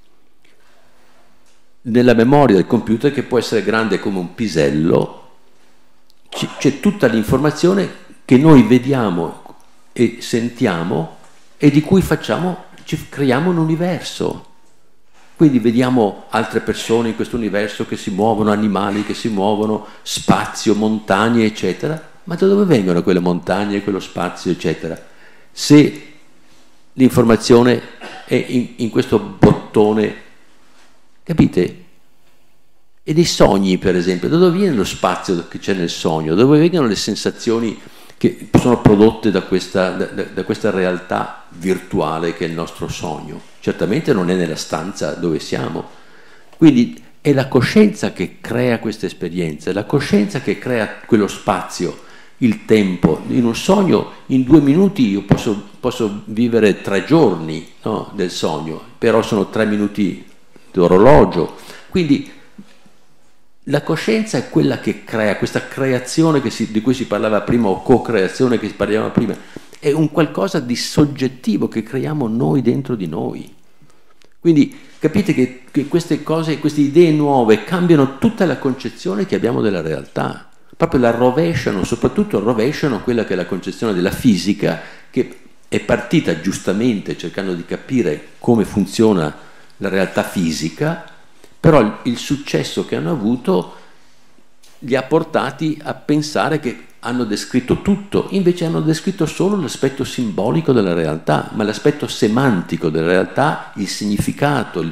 Nella memoria del computer, che può essere grande come un pisello, c'è tutta l'informazione che noi vediamo e sentiamo e di cui creiamo un universo. Quindi vediamo altre persone in questo universo che si muovono, animali che si muovono, spazio, montagne, eccetera. Ma da dove vengono quelle montagne, quello spazio, eccetera? Se l'informazione è in questo bottone, capite? E dei sogni, per esempio, da dove viene lo spazio che c'è nel sogno? Da dove vengono le sensazioni che sono prodotte da questa realtà virtuale che è il nostro sogno? Certamente non è nella stanza dove siamo. Quindi è la coscienza che crea questa esperienza, è la coscienza che crea quello spazio, il tempo. In un sogno, in 2 minuti io posso vivere 3 giorni, no, del sogno, però sono 3 minuti d'orologio. Quindi la coscienza è quella che crea, questa creazione di cui si parlava prima, o co-creazione che si parlava prima, è un qualcosa di soggettivo che creiamo noi dentro di noi. Quindi capite che queste cose, queste idee nuove cambiano tutta la concezione che abbiamo della realtà. proprio la rovesciano, soprattutto rovesciano quella che è la concezione della fisica, che è partita giustamente cercando di capire come funziona la realtà fisica, però il successo che hanno avuto li ha portati a pensare che hanno descritto tutto, invece hanno descritto solo l'aspetto simbolico della realtà, ma l'aspetto semantico della realtà, il significato,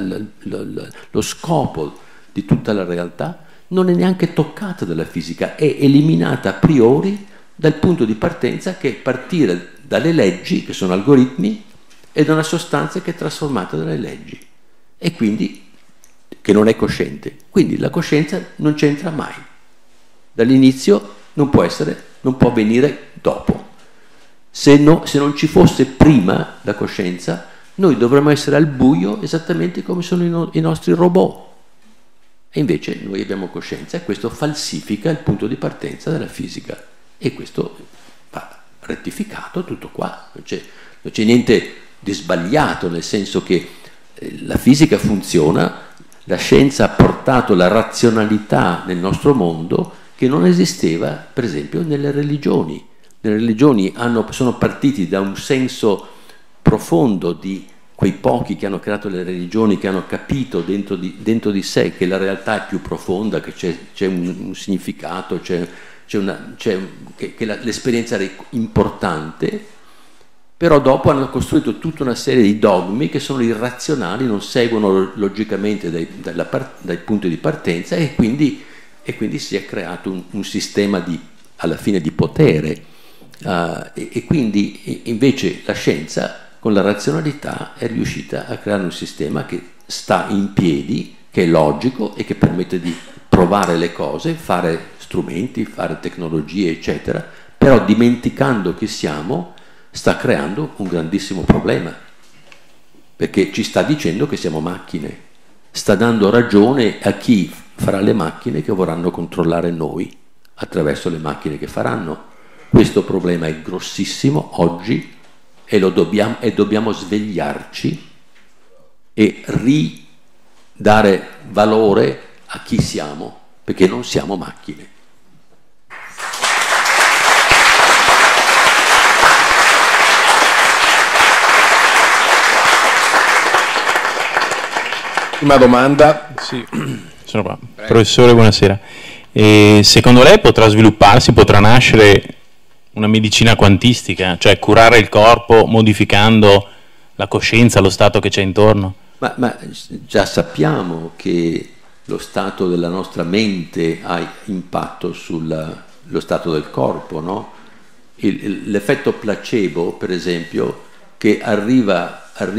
lo scopo di tutta la realtà non è neanche toccata dalla fisica, è eliminata a priori dal punto di partenza che è partire dalle leggi, che sono algoritmi, e da una sostanza che è trasformata dalle leggi, e quindi che non è cosciente. Quindi la coscienza non c'entra mai. Dall'inizio non può venire dopo. Se non ci fosse prima la coscienza, noi dovremmo essere al buio esattamente come sono i nostri robot. E invece noi abbiamo coscienza, e questo falsifica il punto di partenza della fisica. E questo va rettificato, tutto qua. Non c'è niente di sbagliato, nel senso che la fisica funziona, la scienza ha portato la razionalità nel nostro mondo che non esisteva, per esempio, nelle religioni. Le religioni sono partiti da un senso profondo di quei pochi che hanno creato le religioni, che hanno capito dentro di sé che la realtà è più profonda, che c'è un significato, che l'esperienza era importante. Però dopo hanno costruito tutta una serie di dogmi che sono irrazionali, non seguono logicamente dai punti di partenza, e quindi si è creato un sistema alla fine di potere. E quindi invece la scienza con la razionalità è riuscita a creare un sistema che sta in piedi, che è logico e che permette di provare le cose, fare strumenti, fare tecnologie, eccetera, però dimenticando chi siamo, sta creando un grandissimo problema, perché ci sta dicendo che siamo macchine, sta dando ragione a chi farà le macchine che vorranno controllare noi attraverso le macchine che faranno. Questo problema è grossissimo oggi e dobbiamo svegliarci e ridare valore a chi siamo, perché non siamo macchine. Prima domanda. Sì, sono qua. Professore, buonasera. Secondo lei potrà nascere una medicina quantistica, cioè curare il corpo modificando la coscienza, lo stato che c'è intorno? Ma già sappiamo che lo stato della nostra mente ha impatto sullo stato del corpo, no? L'effetto placebo, per esempio, che arriva al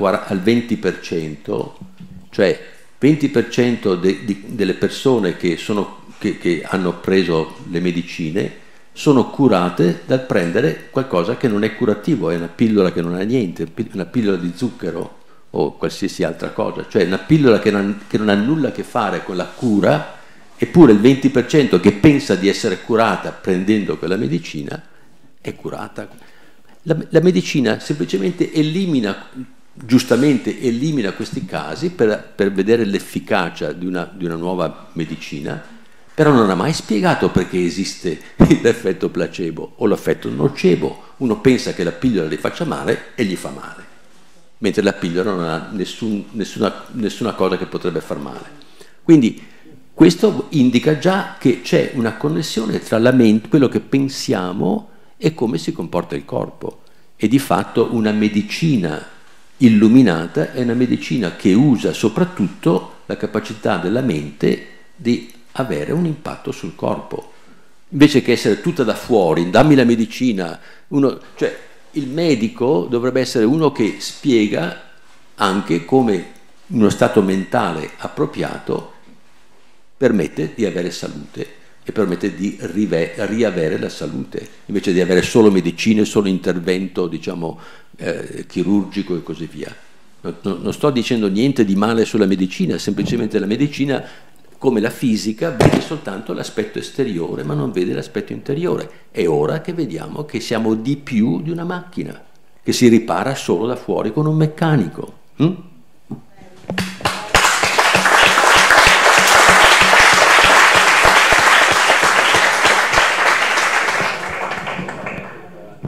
20%, cioè 20% delle persone che hanno preso le medicine sono curate dal prendere qualcosa che non è curativo, è una pillola che non ha niente, una pillola di zucchero o qualsiasi altra cosa, cioè una pillola che non ha nulla a che fare con la cura, eppure il 20% che pensa di essere curata prendendo quella medicina è curata. La medicina semplicemente giustamente elimina questi casi per vedere l'efficacia di una nuova medicina, però non ha mai spiegato perché esiste l'effetto placebo o l'effetto nocebo. Uno pensa che la pillola gli faccia male e gli fa male, mentre la pillola non ha nessuna cosa che potrebbe far male. Quindi questo indica già che c'è una connessione tra la mente, quello che pensiamo, e come si comporta il corpo. E di fatto una medicina illuminata è una medicina che usa soprattutto la capacità della mente di avere un impatto sul corpo, invece che essere tutta da fuori, dammi la medicina. Cioè il medico dovrebbe essere uno che spiega anche come uno stato mentale appropriato permette di avere salute e permette di riavere la salute, invece di avere solo medicine, solo intervento, diciamo, chirurgico e così via. Non sto dicendo niente di male sulla medicina, semplicemente la medicina, come la fisica, vede soltanto l'aspetto esteriore, ma non vede l'aspetto interiore. È ora che vediamo che siamo di più di una macchina, che si ripara solo da fuori con un meccanico.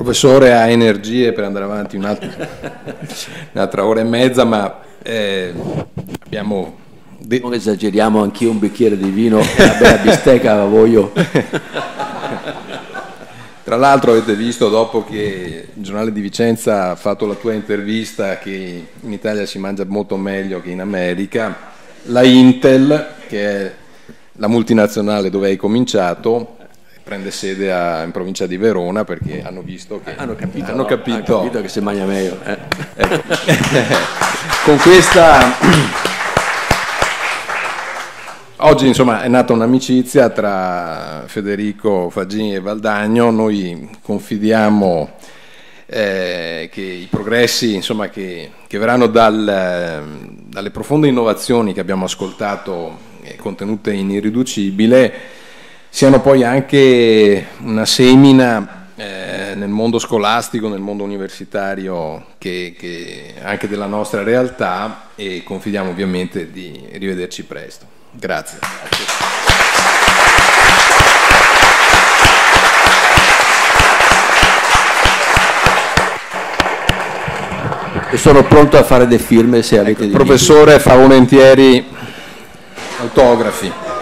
professore ha energie per andare avanti un'altra ora e mezza, ma abbiamo... Non esageriamo, anch'io un bicchiere di vino e una bella bistecca la voglio. Tra l'altro avete visto, dopo che il giornale di Vicenza ha fatto la tua intervista, che in Italia si mangia molto meglio che in America, la Intel, che è la multinazionale dove hai cominciato, prende sede in provincia di Verona, perché hanno visto che hanno capito che si mangia meglio. Con questa oggi insomma è nata un'amicizia tra Federico Faggini e Valdagno. Noi confidiamo che i progressi insomma che verranno dalle profonde innovazioni che abbiamo ascoltato, contenute in Irriducibile, siano poi anche una semina nel mondo scolastico, nel mondo universitario, che anche della nostra realtà, e confidiamo ovviamente di rivederci presto. Grazie. E sono pronto a fare le firme se avete il professore fa volentieri autografi.